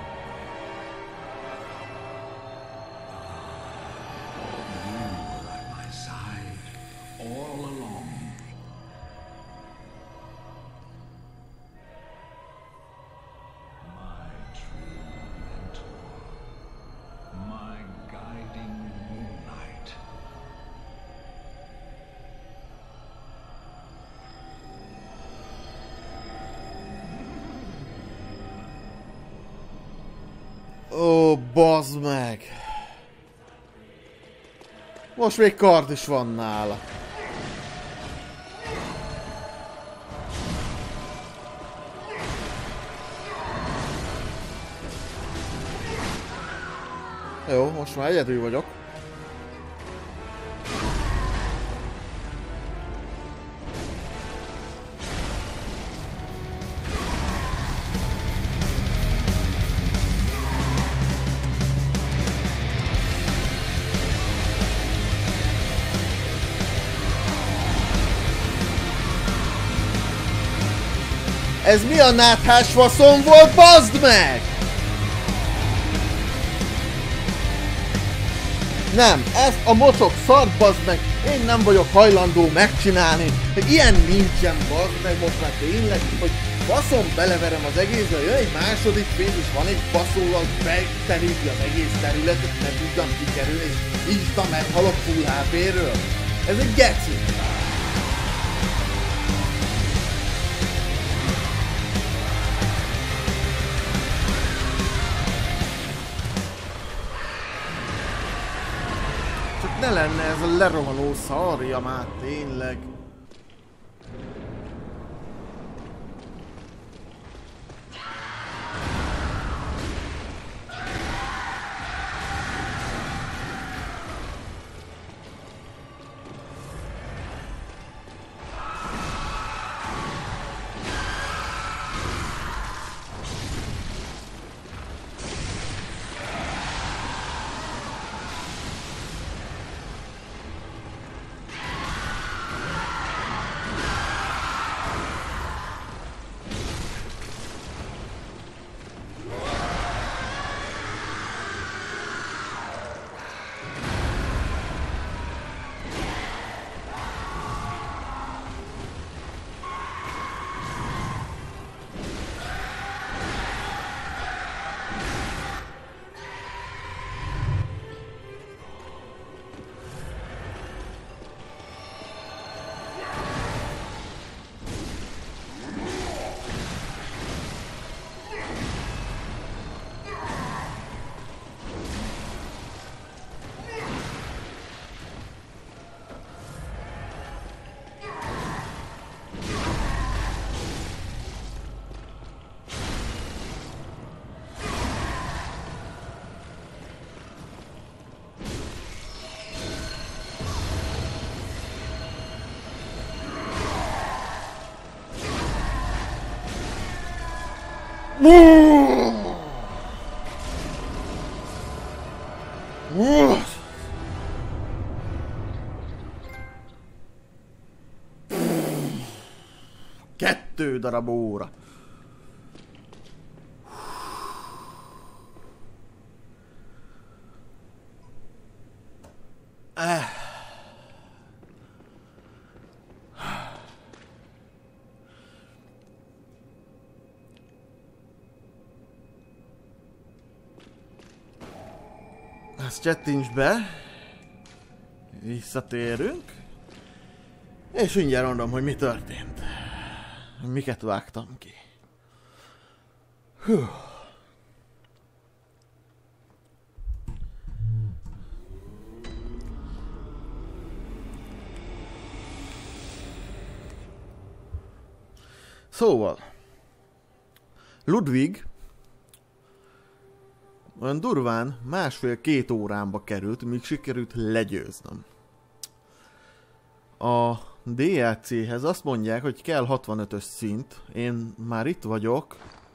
Speaker 1: Ó, bazd meg! Most még kard is van nála. Jó, most már egyedül vagyok. Ez mi a náthás faszom volt, bazd meg! Nem, ezt a mocsok szart, bazd meg, én nem vagyok hajlandó megcsinálni. Ilyen nincsen, bazd meg, most már tényleg, hogy faszom beleverem az egészbe, jön egy második fény, és van egy baszóval beteríti az egész területet, nem tudtam kikerülni, és így meghalok full HP-ről. Ez egy geci. Ne lenne ez a lerohanó szarja már, tényleg. 2 darab óra. Ezt csettints be. Visszatérünk. És mindjárt mondom, hogy mi történt. Miket vágtam ki. Hú. Szóval, Ludwig olyan durván 1,5-2 órámba került, míg sikerült legyőznöm. A DLC-hez azt mondják, hogy kell 65-ös szint. Én már itt vagyok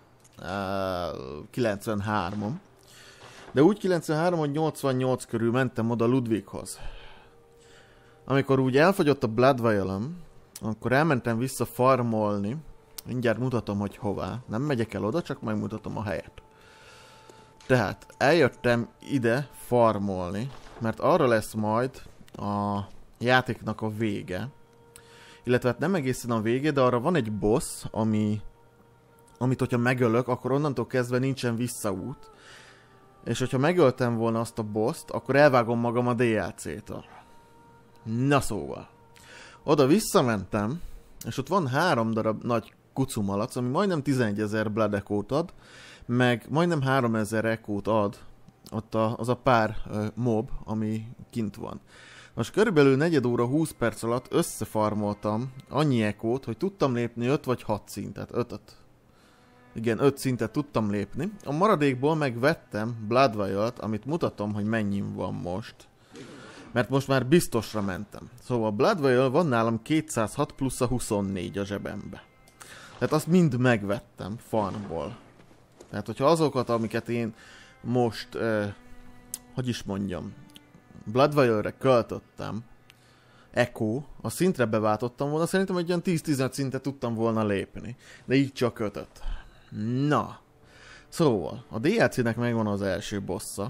Speaker 1: 93-on. De úgy 93, hogy 88 körül mentem oda Ludwighoz. Amikor úgy elfogyott a Blood Vial-om, akkor elmentem vissza farmolni. Mindjárt mutatom, hogy hová. Nem megyek el oda, csak megmutatom a helyet. Tehát eljöttem ide farmolni, mert arra lesz majd a játéknak a vége. Illetve hát nem egészen a vége, de arra van egy boss, amit hogyha megölök, akkor onnantól kezdve nincsen visszaút. És hogyha megöltem volna azt a bosst, akkor elvágom magam a DLC-től. Na szóval. Oda visszamentem, és ott van 3 darab nagy kucumalac, ami majdnem 11.000 blood echo-t ad, meg majdnem 3000 echo-t ad ott az a pár mob, ami kint van. Most körülbelül 4 óra 20 perc alatt összefarmoltam annyi echo-t, hogy tudtam lépni 5 vagy 6 szintet. 5-öt. Igen, 5 szintet tudtam lépni. A maradékból megvettem Blood Vial-t, amit mutatom, hogy mennyin van most. Mert most már biztosra mentem. Szóval Blood Vial van nálam 206 plusz a 24 a zsebembe. Tehát azt mind megvettem farmból. Tehát hogyha azokat, amiket én most, hogy is mondjam, Blood Vial-re költöttem, Echo, a szintre beváltottam volna, szerintem egy olyan 10-15 szintet tudtam volna lépni. De így csak 5-öt. Na. Szóval, a DLC-nek megvan az első bossa.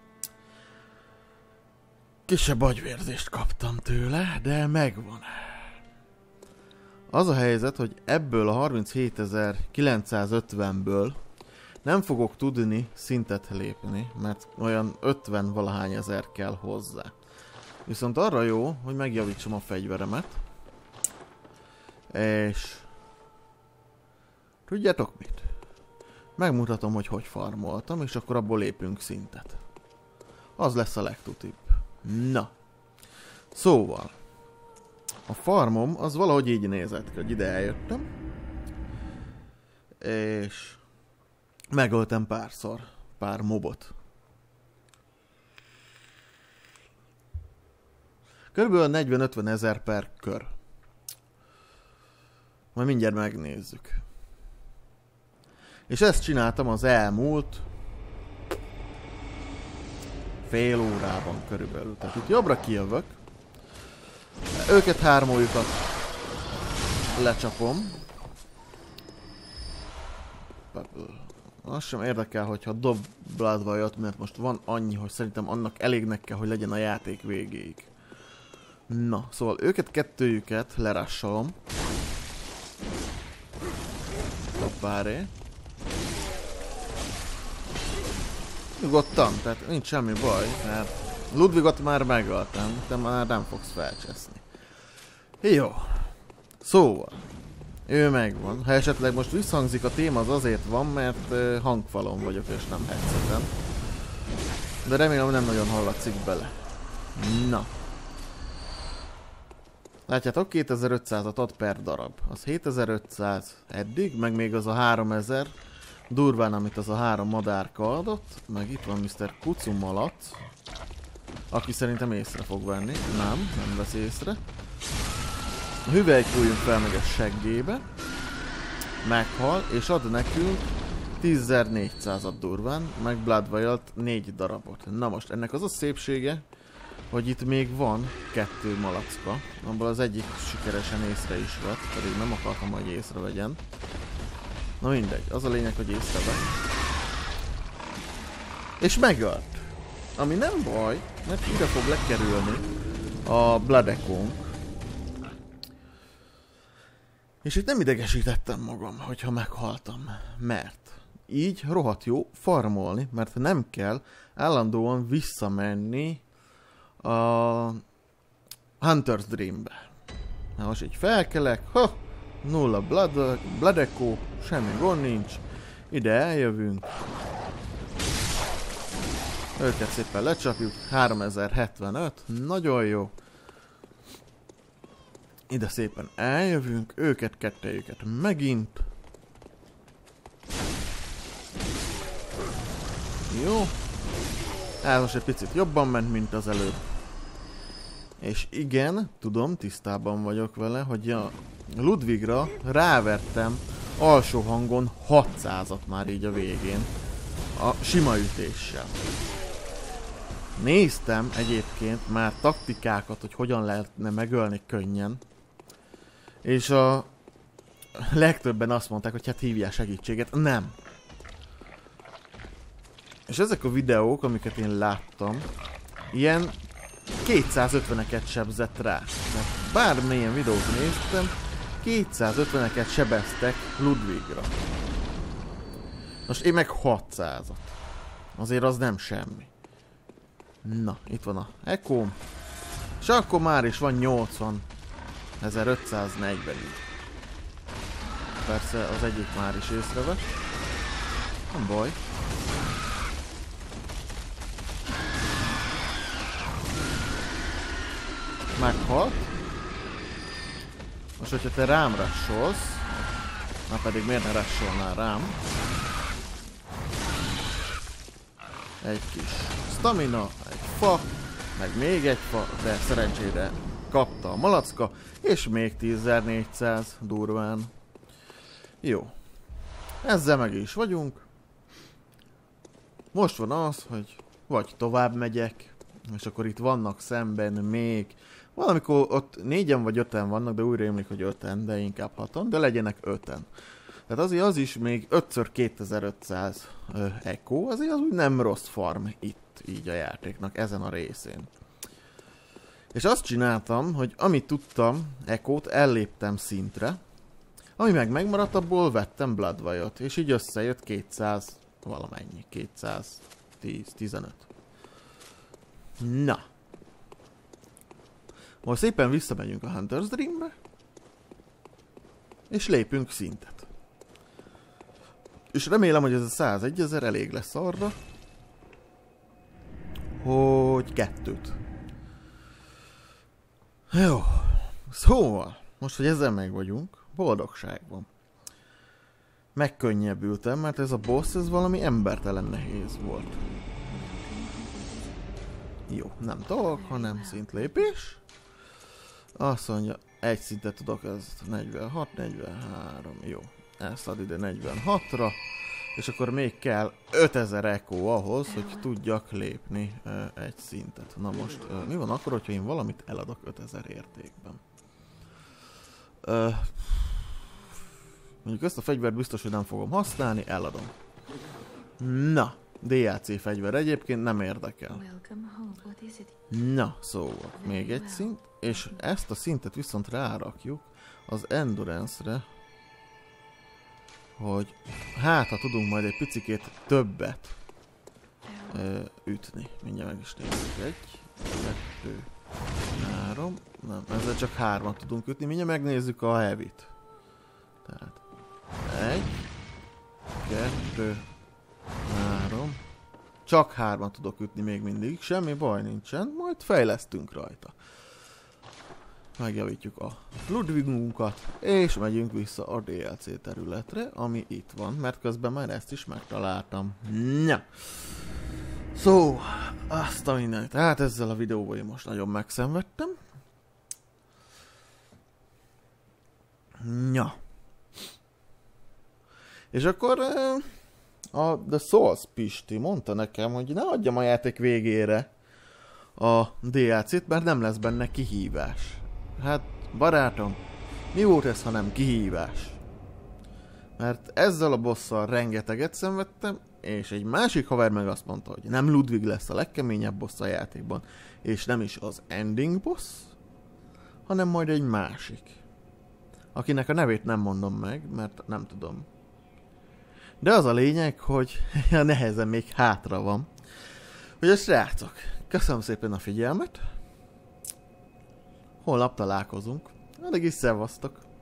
Speaker 1: Kisebb agyvérzést kaptam tőle, de megvan. Az a helyzet, hogy ebből a 37.950-ből nem fogok tudni szintet lépni, mert olyan 50 valahány ezer kell hozzá. Viszont arra jó, hogy megjavítsam a fegyveremet. És... tudjátok mit? Megmutatom, hogy hogy farmoltam, és akkor abból lépünk szintet. Az lesz a legtutibb. Na. Szóval. A farmom az valahogy így nézett ki, hogy ide eljöttem. És... megöltem párszor. Pár mobot. Körülbelül 40-50 ezer per kör. Majd mindjárt megnézzük. És ezt csináltam az elmúlt fél órában körülbelül. Tehát itt jobbra kijövök. Őket hármójukat lecsapom. Azt sem érdekel, hogyha dob Blood Vial-t, mert most van annyi, hogy szerintem annak elégnek kell, hogy legyen a játék végéig. Na, szóval őket kettőjüket lerassalom. Hoppáré. Nyugodtan, tehát nincs semmi baj, mert Ludwigot már megöltem, te már nem fogsz felcseszni. Jó. Szóval, ő megvan. Ha esetleg most visszhangzik a téma, az azért van, mert hangfalon vagyok és nem headsetem. De remélem nem nagyon hallatszik bele. Na. Látjátok, 2500-at ad per darab. Az 7500 eddig, meg még az a 3000 durván, amit az a 3 madárka adott. Meg itt van Mr. Kucumalac, aki szerintem észre fog venni. Nem vesz észre. A hüvelykújjunk felmegy a seggébe. Meghal, és ad nekünk 10.400-at durván, meg Blood Vial-t 4 darabot. Na most, ennek az a szépsége, hogy itt még van 2 malacka, abból az egyik sikeresen észre is vett, pedig nem akartam, hogy észrevegyen. Na mindegy, az a lényeg, hogy észrevett. És megölt. Ami nem baj, mert ide fog lekerülni a Blood Echo-nk. És itt nem idegesítettem magam, hogyha meghaltam, mert így rohadt jó farmolni, mert nem kell állandóan visszamenni a Hunter's Dreambe. Na most így felkelek, nulla Blood Echo, semmi gond nincs, ide eljövünk. Őket szépen lecsapjuk, 3075, nagyon jó. Ide szépen eljövünk, őket kettejüket megint. Jó. Ez most egy picit jobban ment, mint az előbb. És igen, tudom, tisztában vagyok vele, hogy a Ludwigra rávertem alsó hangon 600-at már így a végén. A sima ütéssel. Néztem egyébként már taktikákat, hogy hogyan lehetne megölni könnyen. És a legtöbben azt mondták, hogy hát hívjál segítséget. Nem. És ezek a videók, amiket én láttam, ilyen 250-eket sebzett rá. Mert bármilyen videót néztem, 250-eket sebeztek Ludwigra. Most én meg 600-at. Azért az nem semmi. Na, itt van a Echo. És akkor már is van 80.540. Persze az egyik már is észrevett. Nem baj. Meghalt. Most, hogyha te rám rassolsz, na pedig miért ne rassolnál rám? Egy kis stamina, egy fa, meg még egy fa, de szerencsére kapta a malacka, és még 10.400 durván. Jó. Ezzel meg is vagyunk. Most van az, hogy vagy tovább megyek, és akkor itt vannak szemben még, valamikor ott 4-en vagy 5-en vannak, de úgy rémlik, hogy 5-en, de inkább 6-on, de legyenek 5-en. Tehát azért az is még 5x2500 Echo, azért az úgy nem rossz farm itt, így a játéknak, ezen a részén. És azt csináltam, hogy amit tudtam, Echo-t elléptem szintre, ami meg megmaradt, abból vettem Bloodwiot, és így összejött 200 valamennyi, 210-15. Na. Most szépen visszamegyünk a Hunter's Dreambe, és lépünk szintet. És remélem, hogy ez a 101 000 elég lesz arra, hogy 2-t. Jó. Szóval, most, hogy ezzel meg vagyunk, boldogság van. Megkönnyebbültem, mert ez a boss, ez valami embertelen nehéz volt. Jó, nem dolog, hanem szintlépés. Azt mondja, egy szintet tudok, ez 46, 43, jó. Ezt ad ide 46-ra, és akkor még kell 5000 Echo ahhoz, hogy tudjak lépni egy szintet. Na most, mi van akkor, hogyha én valamit eladok 5000 értékben? Mondjuk ezt a fegyvert biztos, hogy nem fogom használni, eladom. Na, DLC fegyver egyébként nem érdekel. Na, szóval, még egy szint, és ezt a szintet viszont rárakjuk az Endurance-re, hogy hát, ha tudunk majd egy picikét többet ütni. Mindjárt meg is nézzük. 1, 2, 3, nem, ezzel csak 3-at tudunk ütni. Mindjárt megnézzük a heavy-t. Tehát 1, 2, 3. Csak 3-at tudok ütni még mindig, semmi baj nincsen, majd fejlesztünk rajta. Megjavítjuk a Ludwigunkat, és megyünk vissza a DLC területre, ami itt van, mert közben már ezt is megtaláltam. Na. Szó, azt a mindent. Hát ezzel a videóval én most nagyon megszenvedtem. Ja. És akkor a The Souls Pisti mondta nekem, hogy ne adjam a játék végére a DLC-t, mert nem lesz benne kihívás. Hát, barátom, mi volt ez, ha nem kihívás? Mert ezzel a bosszal rengeteget szenvedtem, és egy másik haver meg azt mondta, hogy nem Ludwig lesz a legkeményebb boss a játékban, és nem is az ending boss, hanem majd egy másik. Akinek a nevét nem mondom meg, mert nem tudom. De az a lényeg, hogy a nehezen még hátra van. Ugye srácok, köszönöm szépen a figyelmet. Holnap találkozunk. Addig is szevasztok.